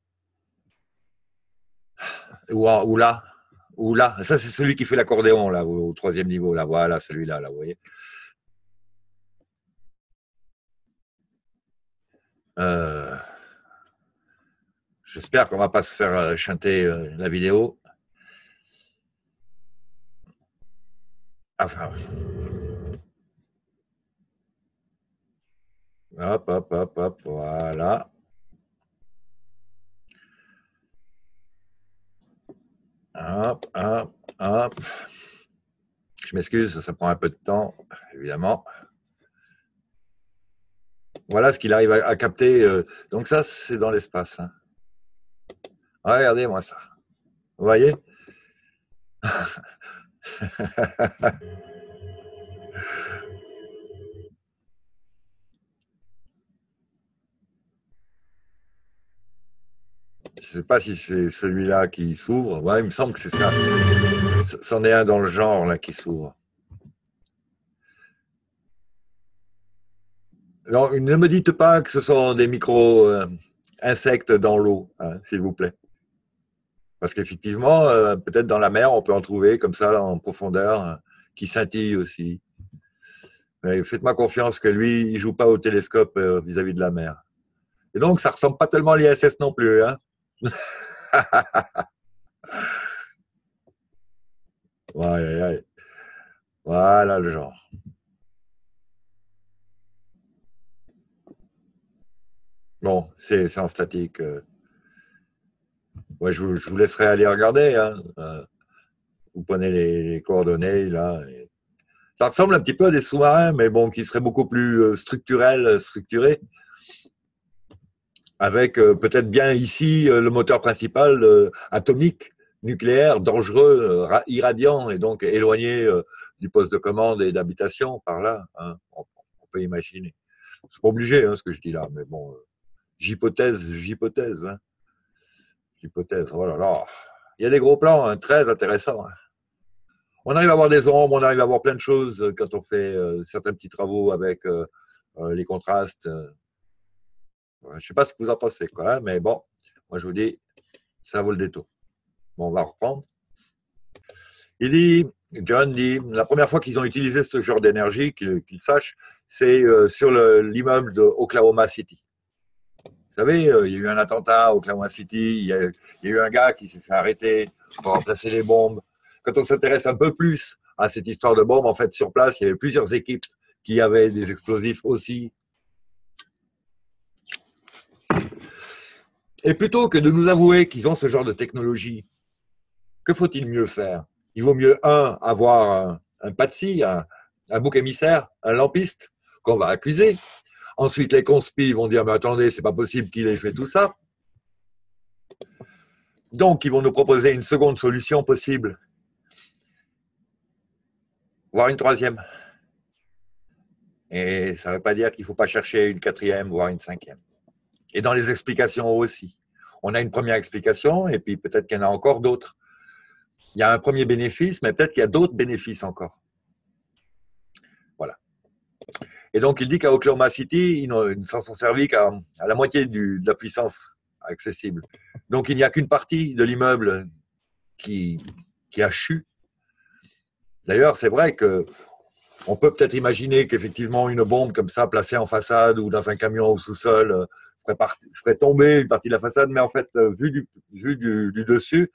S1: Ou là? Ou là? Ça, c'est celui qui fait l'accordéon, là, au troisième niveau. Là. Voilà, celui-là, là, vous voyez? J'espère qu'on ne va pas se faire chanter la vidéo. Enfin. Hop, hop, hop, hop, voilà. Hop, hop, hop. Je m'excuse, ça prend un peu de temps, évidemment. Voilà ce qu'il arrive à capter. Donc ça, c'est dans l'espace. Hein. Regardez-moi ça. Vous voyez? sais pas si c'est celui-là qui s'ouvre. Ouais, il me semble que c'est ça. C'en est un dans le genre là qui s'ouvre. Alors, ne me dites pas que ce sont des micro-insectes dans l'eau, hein, s'il vous plaît. Parce qu'effectivement, peut-être dans la mer, on peut en trouver comme ça en profondeur, hein, qui scintillent aussi. Mais faites-moi confiance que lui, il joue pas au télescope vis-à-vis de la mer. Et donc, ça ressemble pas tellement à l'ISS non plus, hein. Ouais, ouais, ouais. Voilà le genre. Bon, c'est en statique. Ouais, je vous laisserai aller regarder, hein. Vous prenez les coordonnées, là. Ça ressemble un petit peu à des sous-marins, mais bon, qui seraient beaucoup plus structurés, avec peut-être bien ici le moteur principal atomique, nucléaire, dangereux, irradiant, et donc éloigné du poste de commande et d'habitation par là, hein. On peut imaginer. C'est pas obligé, hein, ce que je dis là, mais bon, j'hypothèse, hein. J'hypothèse, oh là là. Il y a des gros plans, hein, très intéressants, hein. On arrive à voir des ombres, on arrive à voir plein de choses quand on fait certains petits travaux avec les contrastes. Je ne sais pas ce que vous en pensez, quoi, hein, mais bon, moi je vous dis, ça vaut le détour. Bon, on va reprendre. John dit, la première fois qu'ils ont utilisé ce genre d'énergie, qu'ils sachent, c'est sur l'immeuble de Oklahoma City. Vous savez, il y a eu un attentat à Oklahoma City, il y a eu un gars qui s'est fait arrêter pour remplacer les bombes. Quand on s'intéresse un peu plus à cette histoire de bombes, en fait, sur place, il y avait plusieurs équipes qui avaient des explosifs aussi. Et plutôt que de nous avouer qu'ils ont ce genre de technologie, que faut-il mieux faire? Il vaut mieux, avoir un patsy, un bouc émissaire, un lampiste, qu'on va accuser. Ensuite, les conspis vont dire, mais attendez, c'est pas possible qu'il ait fait tout ça. Donc, ils vont nous proposer une seconde solution possible, voire une troisième. Et ça ne veut pas dire qu'il ne faut pas chercher une quatrième, voire une cinquième. Et dans les explications aussi. On a une première explication, et puis peut-être qu'il y en a encore d'autres. Il y a un premier bénéfice, mais peut-être qu'il y a d'autres bénéfices encore. Voilà. Et donc, il dit qu'à Oklahoma City, ils ne s'en sont servis qu'à la moitié de la puissance accessible. Donc, il n'y a qu'une partie de l'immeuble qui a chu. D'ailleurs, c'est vrai qu'on peut peut-être imaginer qu'effectivement, une bombe comme ça, placée en façade ou dans un camion au sous-sol, ferait tomber une partie de la façade, mais en fait, vu du dessus,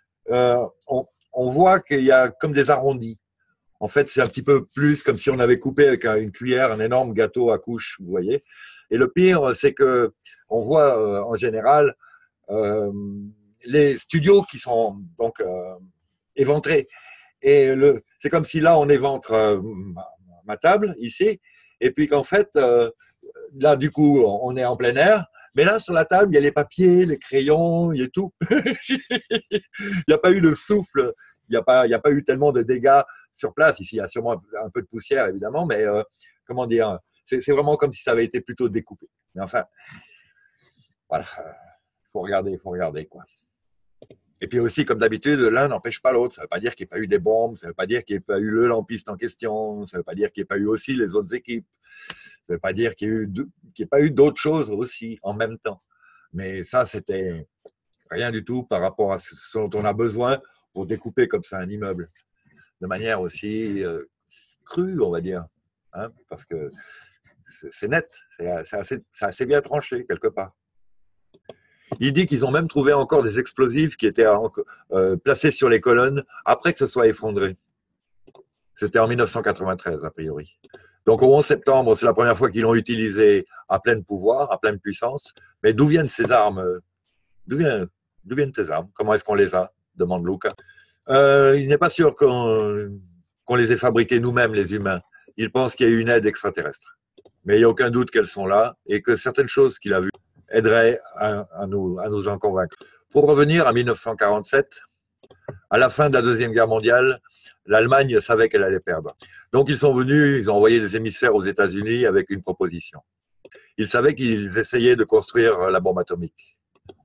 S1: on voit qu'il y a comme des arrondis. En fait, c'est un petit peu plus comme si on avait coupé avec une cuillère un énorme gâteau à couches, vous voyez. Et le pire, c'est que on voit en général les studios qui sont donc éventrés. Et c'est comme si là, on éventre ma table ici, et puis qu'en fait, là, du coup, on est en plein air. Mais là, sur la table, il y a les papiers, les crayons, il y a tout. Il n'y a pas eu de souffle, il n'y a pas eu tellement de dégâts sur place. Ici, il y a sûrement un peu de poussière, évidemment, mais comment dire, c'est vraiment comme si ça avait été plutôt découpé. Mais enfin, voilà, il faut regarder, quoi. Et puis aussi, comme d'habitude, l'un n'empêche pas l'autre. Ça ne veut pas dire qu'il n'y ait pas eu des bombes, ça ne veut pas dire qu'il n'y ait pas eu le lampiste en question, ça ne veut pas dire qu'il n'y ait pas eu aussi les autres équipes. Ça ne veut pas dire qu'il n'y ait pas eu d'autres choses aussi en même temps. Mais ça, c'était rien du tout par rapport à ce dont on a besoin pour découper comme ça un immeuble de manière aussi crue, on va dire. Hein, parce que c'est net, c'est assez bien tranché quelque part. Il dit qu'ils ont même trouvé encore des explosifs qui étaient placés sur les colonnes après que ce soit effondré. C'était en 1993, a priori. Donc, au 11 septembre, c'est la première fois qu'ils l'ont utilisé à plein pouvoir, à pleine puissance. Mais d'où viennent ces armes? D'où viennent ces armes? Comment est-ce qu'on les a? Demande Luca. Il n'est pas sûr qu'on les ait fabriquées nous-mêmes, les humains. Il pense qu'il y a eu une aide extraterrestre. Mais il n'y a aucun doute qu'elles sont là et que certaines choses qu'il a vues aideraient à nous en convaincre. Pour revenir à 1947, à la fin de la Deuxième Guerre mondiale, l'Allemagne savait qu'elle allait perdre. Donc, ils sont venus, ils ont envoyé des émissaires aux États-Unis avec une proposition. Ils savaient qu'ils essayaient de construire la bombe atomique.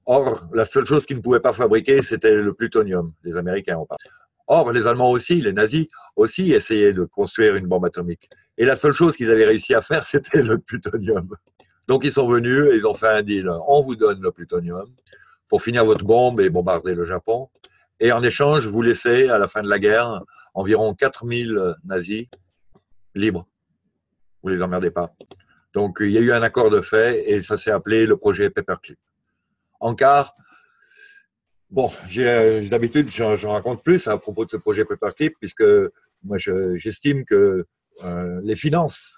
S1: Or, la seule chose qu'ils ne pouvaient pas fabriquer, c'était le plutonium. Les Américains ont pas. Or, les Allemands aussi, les nazis aussi essayaient de construire une bombe atomique. Et la seule chose qu'ils avaient réussi à faire, c'était le plutonium. Donc, ils sont venus et ils ont fait un deal. On vous donne le plutonium pour finir votre bombe et bombarder le Japon. Et en échange, vous laissez, à la fin de la guerre, environ 4000 nazis libres. Vous les emmerdez pas. Donc, il y a eu un accord de fait et ça s'est appelé le projet Paperclip. En quart, bon, d'habitude, j'en raconte plus à propos de ce projet Paperclip, puisque moi, j'estime que les finances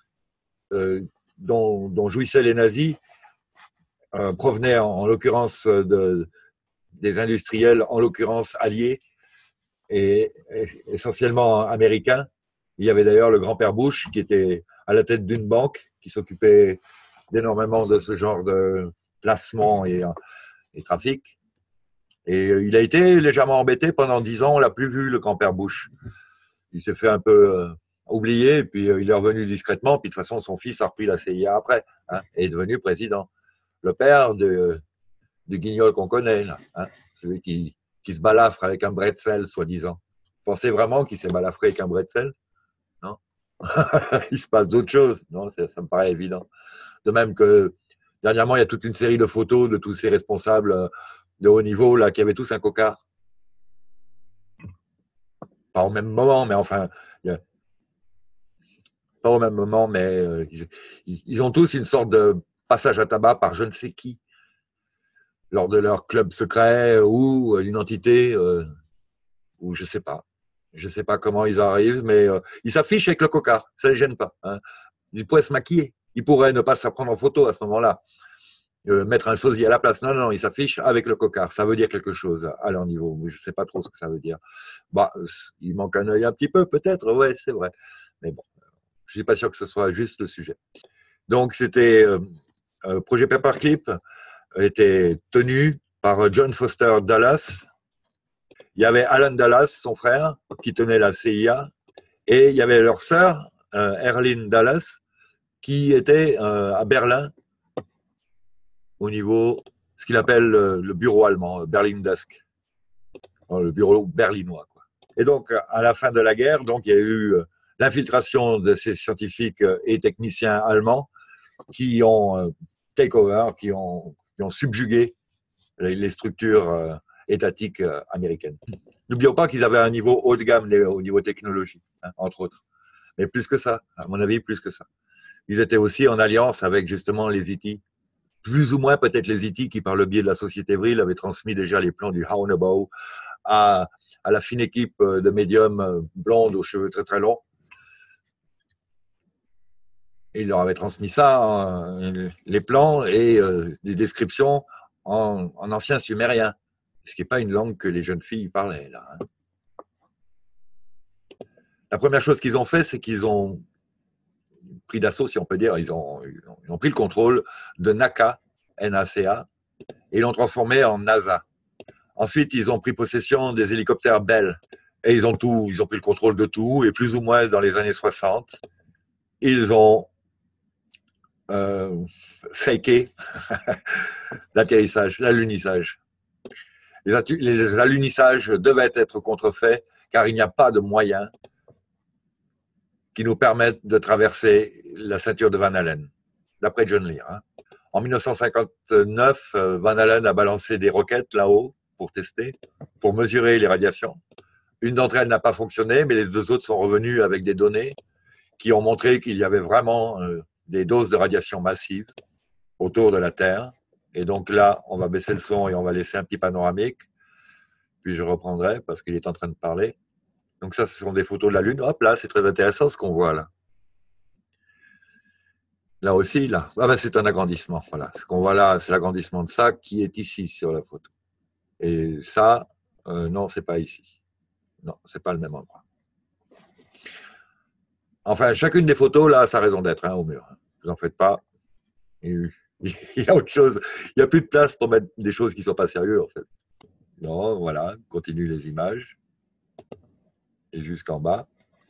S1: dont jouissaient les nazis provenaient en l'occurrence des industriels, en l'occurrence alliés, et essentiellement américains. Il y avait d'ailleurs le grand-père Bush qui était à la tête d'une banque qui s'occupait d'énormément de ce genre de placement et trafic. Et il a été légèrement embêté pendant 10 ans, on l'a plus vu, le grand-père Bush. Il s'est fait un peu oublier, et puis il est revenu discrètement, puis de toute façon, son fils a repris la CIA après, hein, et est devenu président. Le père du guignol qu'on connaît, là, hein, celui qui se balafre avec un bretzel, soi-disant. Vous pensez vraiment qu'il s'est balafré avec un bretzel? Non. Il se passe d'autres choses. Non, ça me paraît évident. De même que, dernièrement, il y a toute une série de photos de tous ces responsables de haut niveau là, qui avaient tous un cocard. Pas au même moment, mais enfin, pas au même moment, mais ils ont tous une sorte de passage à tabac par je ne sais qui, lors de leur club secret ou une entité, ou je sais pas. Je sais pas comment ils arrivent, mais ils s'affichent avec le cocard, ça les gêne pas. Hein. Ils pourraient se maquiller, ils pourraient ne pas se prendre en photo à ce moment-là. Mettre un sosie à la place. Non, non, ils s'affichent avec le cocard. Ça veut dire quelque chose à leur niveau. Mais je ne sais pas trop ce que ça veut dire. Bah, il manque un œil un petit peu, peut-être. Ouais, c'est vrai. Mais bon, je suis pas sûr que ce soit juste le sujet. Donc, c'était projet Paperclip était tenu par John Foster Dulles. Il y avait Alan Dulles, son frère, qui tenait la CIA, et il y avait leur sœur, Erlyn Dulles, qui était à Berlin, au niveau, ce qu'il appelle le bureau allemand, Berlin Desk, le bureau berlinois, quoi. Et donc, à la fin de la guerre, donc, il y a eu l'infiltration de ces scientifiques et techniciens allemands qui ont take over, qui ont subjugué les structures étatiques américaines. N'oublions pas qu'ils avaient un niveau haut de gamme au niveau technologie, hein, entre autres. Mais plus que ça, à mon avis, plus que ça. Ils étaient aussi en alliance avec justement les IT, plus ou moins peut-être les IT qui, par le biais de la société Vril, avaient transmis déjà les plans du Haunebaugh à la fine équipe de médiums blondes aux cheveux très très longs. Et ils leur avaient transmis ça, les plans et des descriptions en ancien sumérien, ce qui n'est pas une langue que les jeunes filles parlaient, là. Hein. La première chose qu'ils ont fait, c'est qu'ils ont pris d'assaut, si on peut dire, ils ont pris le contrôle de NACA, NACA, et ils l'ont transformé en NASA. Ensuite, ils ont pris possession des hélicoptères Bell, et ils ont pris le contrôle de tout, et plus ou moins dans les années 60, ils ont faké l'atterrissage, l'alunissage. Les alunissages devaient être contrefaits, car il n'y a pas de moyens qui nous permettent de traverser la ceinture de Van Allen, d'après John Lear. Hein. En 1959, Van Allen a balancé des roquettes là-haut pour tester, pour mesurer les radiations. Une d'entre elles n'a pas fonctionné, mais les deux autres sont revenues avec des données qui ont montré qu'il y avait vraiment des doses de radiation massives autour de la Terre. Et donc là, on va baisser le son et on va laisser un petit panoramique. Puis je reprendrai parce qu'il est en train de parler. Donc ça, ce sont des photos de la Lune. Hop, là, c'est très intéressant ce qu'on voit là. Là aussi, là, ah ben, c'est un agrandissement. Voilà, ce qu'on voit là, c'est l'agrandissement de ça qui est ici sur la photo. Et ça, non, c'est pas ici. Non, c'est pas le même endroit. Enfin, chacune des photos, là, ça a raison d'être, hein, au mur. Vous en faites pas. Il y a autre chose. Il n'y a plus de place pour mettre des choses qui ne sont pas sérieuses, en fait. Non, voilà, continue les images. Et jusqu'en bas.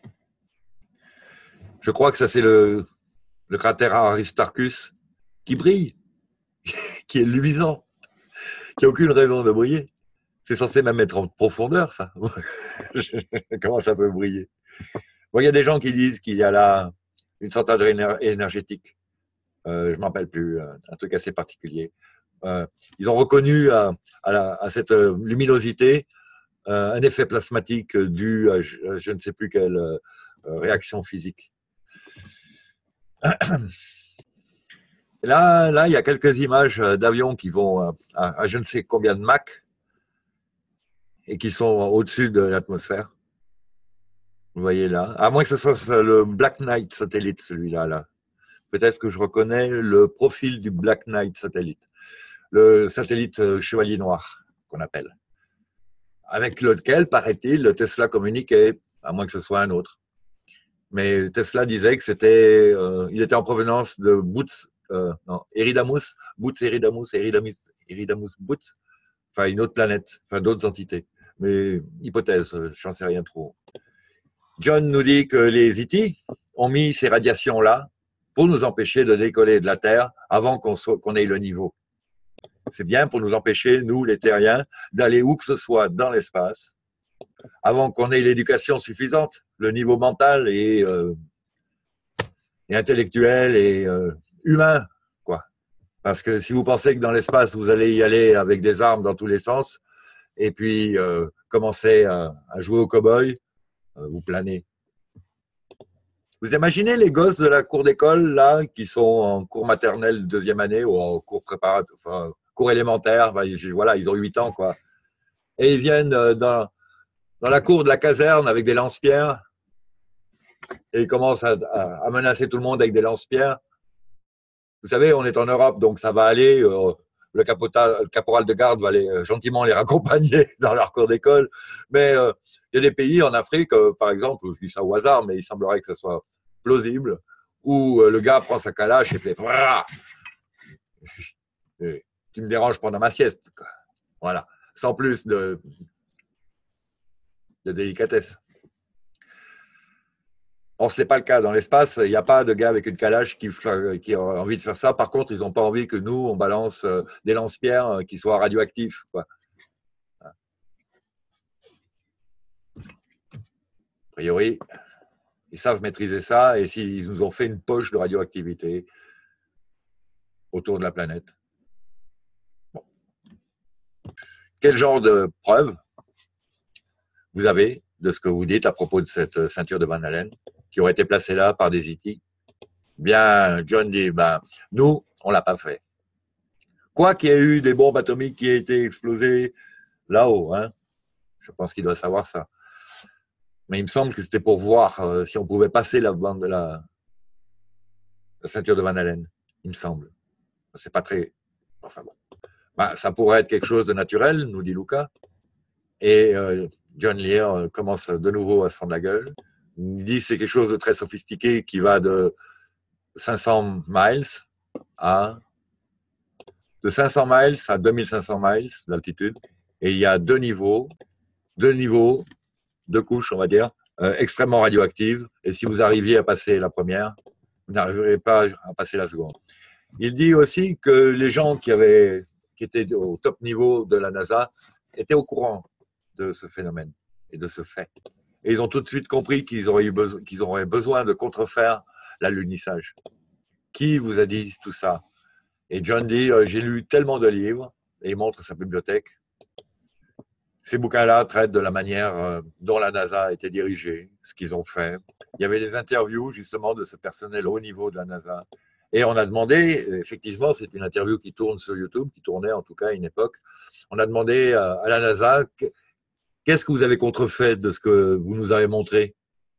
S1: Je crois que ça, c'est le cratère Aristarchus qui brille, qui est luisant, qui n'a aucune raison de briller. C'est censé même être en profondeur, ça. Comment ça peut briller? Bon, il y a des gens qui disent qu'il y a là une centrale énergétique. Je ne m'en rappelle plus, un truc assez particulier. Ils ont reconnu à cette luminosité un effet plasmatique dû à je ne sais plus quelle réaction physique. Là, il y a quelques images d'avions qui vont à je ne sais combien de Mach et qui sont au-dessus de l'atmosphère. Vous voyez là. À moins que ce soit le Black Knight satellite, celui-là. Là. Peut-être que je reconnais le profil du Black Knight satellite. Le satellite Chevalier Noir, qu'on appelle. Avec lequel, paraît-il, Tesla communiquait, à moins que ce soit un autre. Mais Tesla disait que c'était, il était en provenance de Boots, Eridamus Boots, enfin une autre planète, enfin d'autres entités. Mais hypothèse, j'en sais rien trop. John nous dit que les E.T. ont mis ces radiations-là pour nous empêcher de décoller de la Terre avant qu'on ait le niveau. C'est bien pour nous empêcher, nous, les terriens, d'aller où que ce soit dans l'espace, avant qu'on ait l'éducation suffisante, le niveau mental et intellectuel et humain, quoi. Parce que si vous pensez que dans l'espace, vous allez y aller avec des armes dans tous les sens, et puis commencer à jouer au cow-boy, vous planez. Vous imaginez les gosses de la cour d'école, là, qui sont en cours maternelle deuxième année ou en cours préparatoire, enfin, cours élémentaire, voilà, ils ont 8 ans, quoi. Et ils viennent dans la cour de la caserne avec des lance-pierres et ils commencent à menacer tout le monde avec des lance-pierres. Vous savez, on est en Europe, donc ça va aller. Le caporal de garde va gentiment les raccompagner dans leur cours d'école. Mais il y a des pays en Afrique, par exemple, je dis ça au hasard, mais il semblerait que ce soit plausible, où le gars prend sa calache et fait tu me déranges pendant ma sieste. Voilà, sans plus de délicatesse. Or, ce n'est pas le cas. Dans l'espace, il n'y a pas de gars avec une calache qui a envie de faire ça. Par contre, ils n'ont pas envie que nous, on balance des lance-pierres qui soient radioactifs, quoi. A priori, ils savent maîtriser ça et s'ils nous ont fait une poche de radioactivité autour de la planète. Bon. Quel genre de preuves vous avez de ce que vous dites à propos de cette ceinture de Van Allen qui aurait été placée là par des E.T.? Bien, John dit, nous, on ne l'a pas fait. Quoi qu'il y ait eu des bombes atomiques qui aient été explosées là-haut, hein, je pense qu'il doit savoir ça. Mais il me semble que c'était pour voir si on pouvait passer la ceinture de Van Allen, il me semble. C'est pas très... Enfin bon. Ça pourrait être quelque chose de naturel, nous dit Luca. Et John Lear commence de nouveau à se fendre la gueule. Il dit que c'est quelque chose de très sophistiqué qui va de 500 miles à 2500 miles d'altitude. Et il y a deux niveaux, deux couches, on va dire, extrêmement radioactives. Et si vous arriviez à passer la première, vous n'arriverez pas à passer la seconde. Il dit aussi que les gens qui étaient au top niveau de la NASA étaient au courant de ce phénomène et de ce fait. Et ils ont tout de suite compris qu'ils auraient besoin de contrefaire l'alunissage. Qui vous a dit tout ça? Et John dit, j'ai lu tellement de livres, et il montre sa bibliothèque. Ces bouquins-là traitent de la manière dont la NASA a été dirigée, ce qu'ils ont fait. Il y avait des interviews justement de ce personnel au niveau de la NASA. Et on a demandé, effectivement, c'est une interview qui tourne sur YouTube, qui tournait en tout cas à une époque, on a demandé à la NASA, qu'est-ce que vous avez contrefait de ce que vous nous avez montré?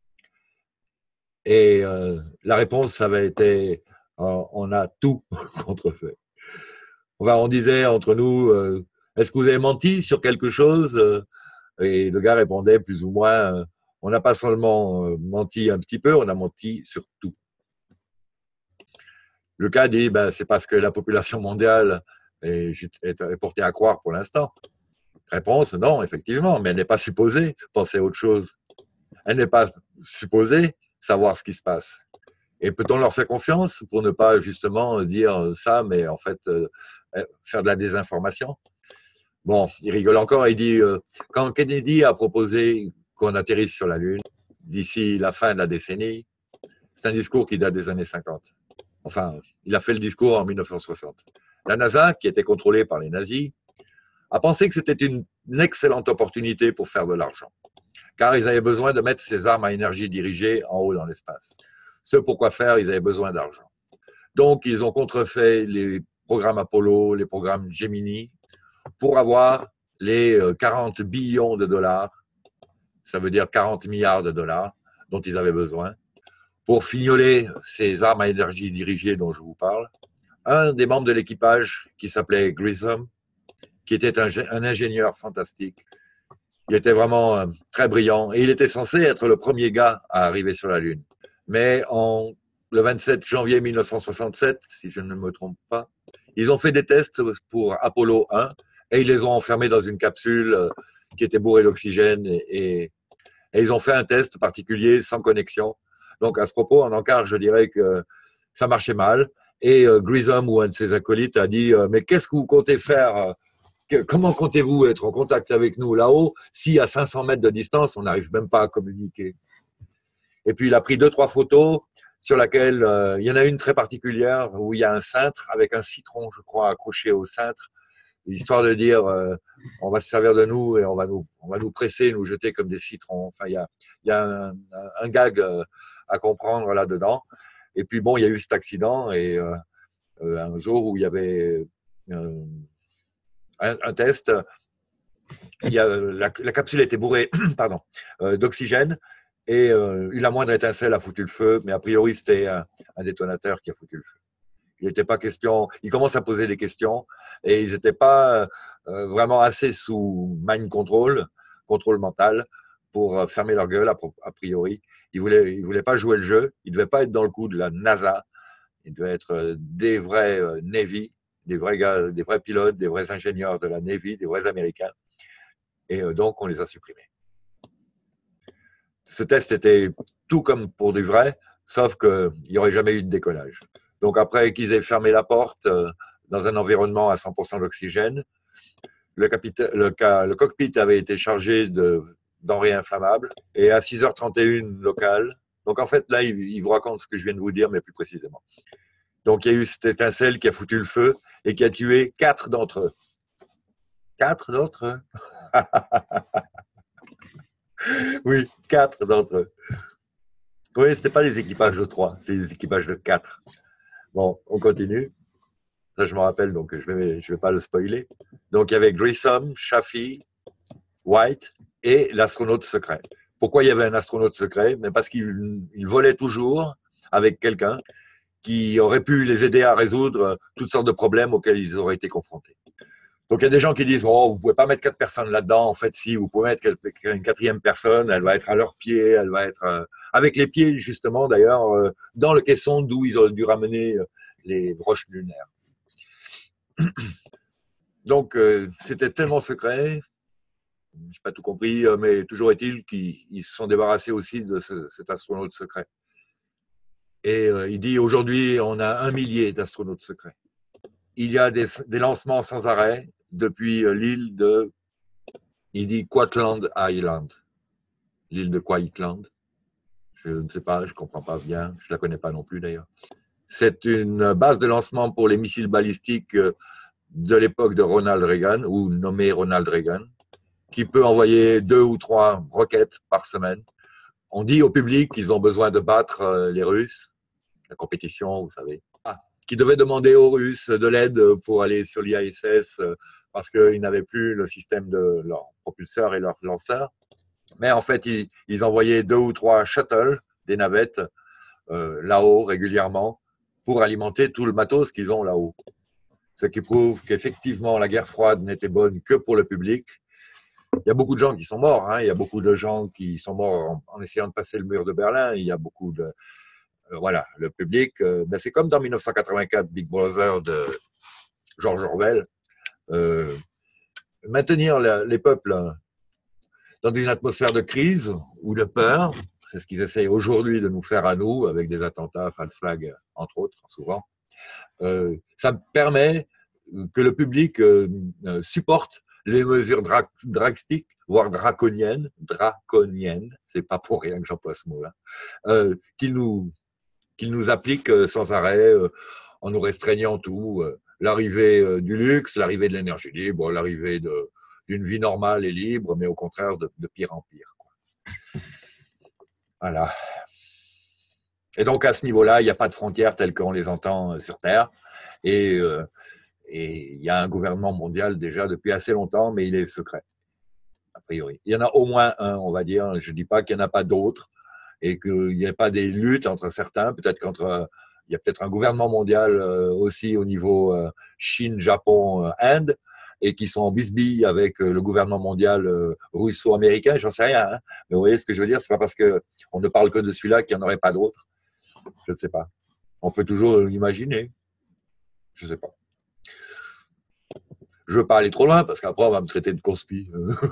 S1: Et la réponse avait été, on a tout contrefait. On disait entre nous, est-ce que vous avez menti sur quelque chose? Et le gars répondait plus ou moins, on n'a pas seulement menti un petit peu, on a menti sur tout. Le cas dit, c'est parce que la population mondiale est portée à croire pour l'instant. Réponse, non, effectivement, mais elle n'est pas supposée penser à autre chose. Elle n'est pas supposée savoir ce qui se passe. Et peut-on leur faire confiance pour ne pas justement dire ça, mais en fait faire de la désinformation? Bon, il rigole encore, il dit quand Kennedy a proposé qu'on atterrisse sur la Lune d'ici la fin de la décennie, c'est un discours qui date des années 50. Enfin, il a fait le discours en 1960. La NASA, qui était contrôlée par les nazis, a pensé que c'était une excellente opportunité pour faire de l'argent, car ils avaient besoin de mettre ces armes à énergie dirigée en haut dans l'espace. Ce pourquoi faire, ils avaient besoin d'argent. Donc, ils ont contrefait les programmes Apollo, les programmes Gemini, pour avoir les 40 billions de dollars, ça veut dire 40 milliards de dollars, dont ils avaient besoin, pour fignoler ces armes à énergie dirigée dont je vous parle. Un des membres de l'équipage, qui s'appelait Grissom, qui était un ingénieur fantastique, il était vraiment très brillant et il était censé être le premier gars à arriver sur la Lune. Mais le 27 janvier 1967, si je ne me trompe pas, ils ont fait des tests pour Apollo 1 et ils les ont enfermés dans une capsule qui était bourrée d'oxygène et ils ont fait un test particulier sans connexion. Donc à ce propos, en encart, je dirais que ça marchait mal et Grissom ou un de ses acolytes a dit mais qu'est-ce que vous comptez faire? Comment comptez-vous être en contact avec nous là-haut si à 500 mètres de distance, on n'arrive même pas à communiquer? Et puis il a pris 2-3 photos sur laquelle il y en a une très particulière où il y a un cintre avec un citron, je crois, accroché au cintre, histoire de dire on va se servir de nous et on va nous presser, nous jeter comme des citrons. Enfin, il y a un gag à comprendre là-dedans. Et puis bon, il y a eu cet accident et un jour où il y avait un test, la capsule était bourrée pardon, d'oxygène et la moindre étincelle a foutu le feu, mais a priori c'était un détonateur qui a foutu le feu. Il n'était pas question, ils commencent à poser des questions et ils n'étaient pas vraiment assez sous mind control mental pour fermer leur gueule a priori. Ils voulaient pas jouer le jeu, ils ne devaient pas être dans le coup de la NASA, ils devaient être des vrais Navy, des vrais gars, des vrais pilotes, des vrais ingénieurs de la Navy, des vrais Américains. Et donc, on les a supprimés. Ce test était tout comme pour du vrai, sauf qu'il n'y aurait jamais eu de décollage. Donc, après qu'ils aient fermé la porte dans un environnement à 100% d'oxygène, le cockpit avait été chargé de denrées inflammables et à 6h31 locale. Donc, en fait, là, il vous raconte ce que je viens de vous dire, mais plus précisément. Donc, il y a eu cette étincelle qui a foutu le feu et qui a tué 4 d'entre eux. 4 d'entre eux? Oui, 4 d'entre eux. Oui, ce n'était pas des équipages de 3, c'est des équipages de 4. Bon, on continue. Ça, je me rappelle, donc je vais pas le spoiler. Donc, il y avait Grissom, Chaffee, White et l'astronaute secret. Pourquoi il y avait un astronaute secret? Mais parce qu'il volait toujours avec quelqu'un qui aurait pu les aider à résoudre toutes sortes de problèmes auxquels ils auraient été confrontés. Donc, il y a des gens qui disent, oh, vous ne pouvez pas mettre 4 personnes là-dedans. En fait, si, vous pouvez mettre une 4e personne, elle va être à leurs pieds, elle va être avec les pieds, justement, d'ailleurs, dans le caisson d'où ils ont dû ramener les roches lunaires. Donc, c'était tellement secret, je n'ai pas tout compris, mais toujours est-il qu'ils se sont débarrassés aussi de cet astronaute secret. Et il dit, aujourd'hui, on a 1 millier d'astronautes secrets. Il y a des lancements sans arrêt depuis l'île de, il dit Kwajalein Island, l'île de Kwajalein. Je ne sais pas, je ne comprends pas bien, je ne la connais pas non plus d'ailleurs. C'est une base de lancement pour les missiles balistiques de l'époque de Ronald Reagan, ou nommé Ronald Reagan, qui peut envoyer 2 ou 3 roquettes par semaine. On dit au public qu'ils ont besoin de battre les Russes, la compétition, vous savez. Qui devaient demander aux Russes de l'aide pour aller sur l'ISS parce qu'ils n'avaient plus le système de leurs propulseurs et leurs lanceurs. Mais en fait, ils envoyaient 2 ou 3 shuttles, des navettes, là-haut régulièrement pour alimenter tout le matos qu'ils ont là-haut. Ce qui prouve qu'effectivement, la guerre froide n'était bonne que pour le public. Il y a beaucoup de gens qui sont morts. Il y a beaucoup de gens qui sont morts en essayant de passer le mur de Berlin. Il y a beaucoup de... voilà, le public, ben c'est comme dans 1984, Big Brother de George Orwell. Maintenir les peuples dans une atmosphère de crise ou de peur, c'est ce qu'ils essayent aujourd'hui de nous faire à nous, avec des attentats, false flag, entre autres, souvent. Ça permet que le public supporte les mesures drastiques, voire draconiennes, c'est pas pour rien que j'emploie ce mot-là, qu'ils nous appliquent sans arrêt, en nous restreignant tout. L'arrivée du luxe, l'arrivée de l'énergie libre, l'arrivée d'une vie normale et libre, mais au contraire de pire en pire, quoi. Voilà. Et donc à ce niveau-là, il n'y a pas de frontières telles qu'on les entend sur Terre. Et il y a un gouvernement mondial déjà depuis assez longtemps, mais il est secret, a priori. Il y en a au moins un, on va dire. Je ne dis pas qu'il n'y en a pas d'autres et qu'il n'y a pas des luttes entre certains. Peut-être il y a peut-être un gouvernement mondial aussi au niveau Chine, Japon, Inde, et qui sont en bisbille avec le gouvernement mondial russo-américain, j'en sais rien. Hein. Mais vous voyez ce que je veux dire, c'est pas parce qu'on ne parle que de celui-là qu'il n'y en aurait pas d'autres. Je ne sais pas. On peut toujours l'imaginer. Je ne sais pas. Je ne veux pas aller trop loin parce qu'après on va me traiter de conspi.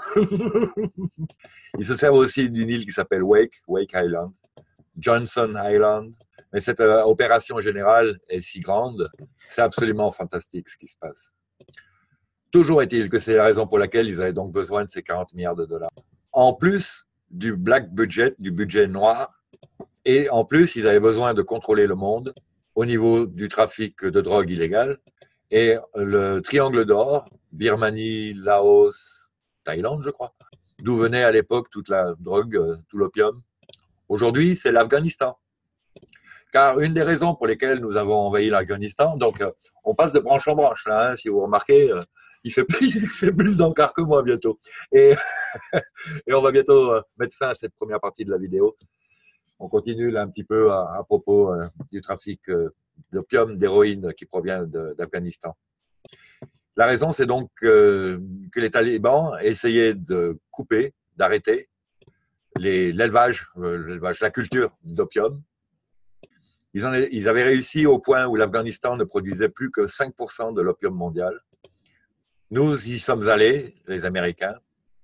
S1: Ils se servent aussi d'une île qui s'appelle Wake Island, Johnson Island. Mais cette opération générale est si grande, c'est absolument fantastique ce qui se passe. Toujours est-il que c'est la raison pour laquelle ils avaient donc besoin de ces 40 milliards de dollars. En plus du black budget, du budget noir, et en plus ils avaient besoin de contrôler le monde au niveau du trafic de drogue illégale. Et le triangle d'or, Birmanie, Laos, Thaïlande, je crois, d'où venait à l'époque toute la drogue, tout l'opium. Aujourd'hui, c'est l'Afghanistan. Car une des raisons pour lesquelles nous avons envahi l'Afghanistan, donc on passe de branche en branche, là, hein, si vous remarquez, il fait plus d'encarts que moi bientôt. Et on va bientôt mettre fin à cette première partie de la vidéo. On continue là un petit peu à propos du trafic d'opium, d'héroïne qui provient d'Afghanistan. La raison, c'est donc que les talibans essayaient de couper, d'arrêter l'élevage, la culture d'opium. Ils avaient réussi au point où l'Afghanistan ne produisait plus que 5% de l'opium mondial. Nous y sommes allés, les Américains,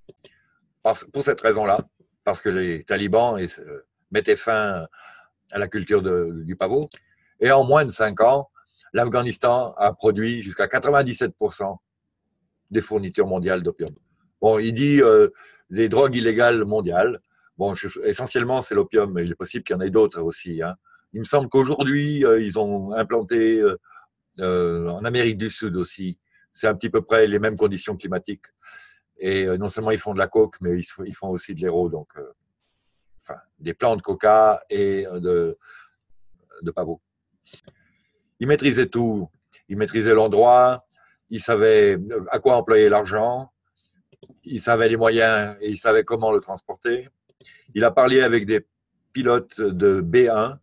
S1: pour cette raison-là, parce que les talibans mettaient fin à la culture du pavot. Et en moins de 5 ans, l'Afghanistan a produit jusqu'à 97% des fournitures mondiales d'opium. Bon, il dit des drogues illégales mondiales. Bon, essentiellement, c'est l'opium, mais il est possible qu'il y en ait d'autres aussi. Hein. Il me semble qu'aujourd'hui, ils ont implanté en Amérique du Sud aussi. C'est un petit peu près les mêmes conditions climatiques. Et non seulement ils font de la coke, mais ils font aussi de l'héro, donc enfin, des plants de coca et de pavot. Ils maîtrisaient tout. Ils maîtrisaient l'endroit, ils savaient à quoi employer l'argent, ils savaient les moyens et ils savaient comment le transporter. Il a parlé avec des pilotes de B1.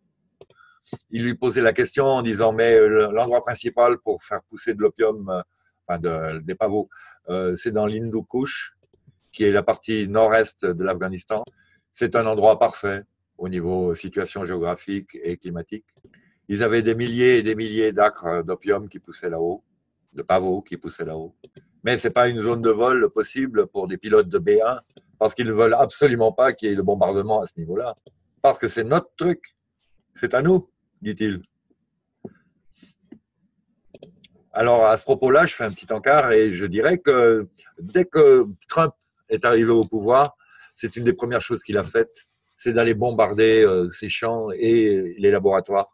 S1: Il lui posait la question en disant mais l'endroit principal pour faire pousser de l'opium, des pavots, c'est dans l'Hindu Kush, qui est la partie nord-est de l'Afghanistan. C'est un endroit parfait au niveau situation géographique et climatique. Ils avaient des milliers et des milliers d'acres d'opium qui poussaient là-haut, de pavots qui poussaient là-haut. Mais ce n'est pas une zone de vol possible pour des pilotes de B1 parce qu'ils ne veulent absolument pas qu'il y ait de bombardement à ce niveau-là. Parce que c'est notre truc. C'est à nous, dit-il. Alors, à ce propos-là, je fais un petit encart et je dirais que dès que Trump est arrivé au pouvoir, c'est une des premières choses qu'il a faites, c'est d'aller bombarder ces champs et les laboratoires.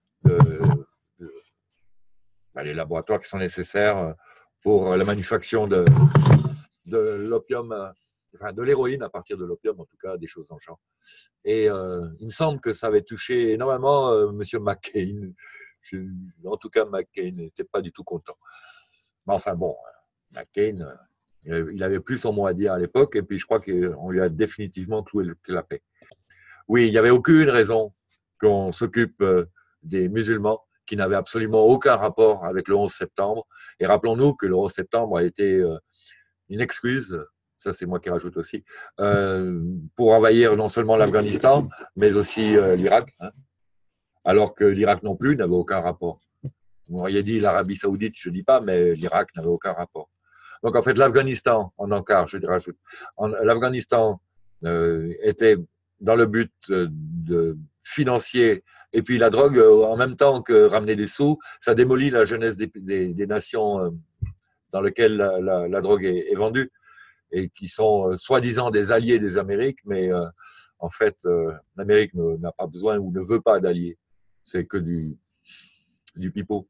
S1: Les laboratoires qui sont nécessaires pour la manufacture de l'opium, enfin de l'héroïne à partir de l'opium, en tout cas, des choses dans le genre. Et il me semble que ça avait touché énormément M. McCain. En tout cas, McCain n'était pas du tout content. Mais enfin bon, McCain, il avait plus son mot à dire à l'époque, et puis je crois qu'on lui a définitivement cloué le clapet. Oui, il n'y avait aucune raison qu'on s'occupe des musulmans qui n'avaient absolument aucun rapport avec le 11 septembre. Et rappelons-nous que le 11 septembre a été une excuse, ça c'est moi qui rajoute aussi, pour envahir non seulement l'Afghanistan, mais aussi l'Irak, hein, alors que l'Irak non plus n'avait aucun rapport. Vous m'auriez dit l'Arabie Saoudite, je ne dis pas, mais l'Irak n'avait aucun rapport. Donc en fait, l'Afghanistan, en encart, je rajoute, l'Afghanistan était dans le but financier, et puis la drogue, en même temps que ramener des sous, ça démolit la jeunesse des nations dans lequel la drogue est vendue et qui sont soi-disant des alliés des Amériques, mais en fait, l'Amérique n'a pas besoin ou ne veut pas d'alliés. C'est que du pipeau.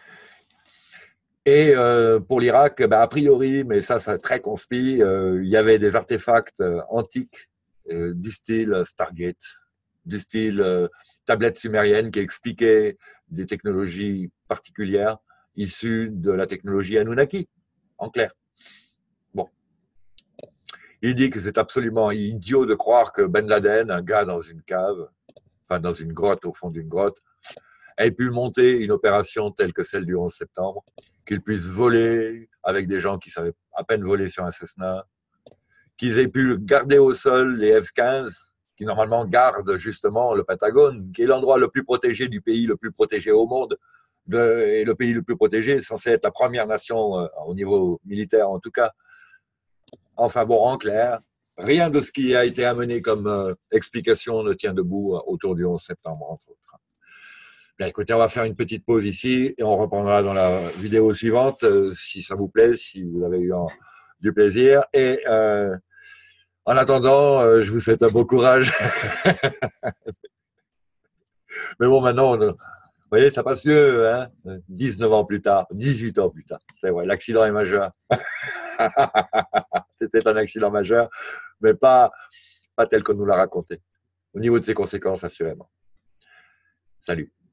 S1: Et pour l'Irak, a priori, mais ça c'est très conspi, il y avait des artefacts antiques du style Stargate, du style tablette sumérienne qui expliquaient des technologies particulières issues de la technologie Anunnaki, en clair. Bon. Il dit que c'est absolument idiot de croire que Ben Laden, un gars dans une cave, enfin dans une grotte, au fond d'une grotte, ait pu monter une opération telle que celle du 11 septembre, qu'il puisse voler avec des gens qui savaient à peine voler sur un Cessna, qu'ils aient pu garder au sol les F-15, qui normalement gardent justement le Pentagone, qui est l'endroit le plus protégé du pays, le plus protégé au monde, et le pays le plus protégé, censé être la première nation au niveau militaire en tout cas. Enfin bon, en clair, rien de ce qui a été amené comme explication ne tient debout autour du 11 septembre, entre autres. Bien, écoutez, on va faire une petite pause ici et on reprendra dans la vidéo suivante, si ça vous plaît, si vous avez eu du plaisir. Et en attendant, je vous souhaite un beau courage. Mais bon, maintenant, vous voyez, ça passe mieux, hein, 19 ans plus tard, 18 ans plus tard. C'est vrai, l'accident est majeur. C'était un accident majeur, mais pas tel qu'on nous l'a raconté. Au niveau de ses conséquences, assurément. Salut.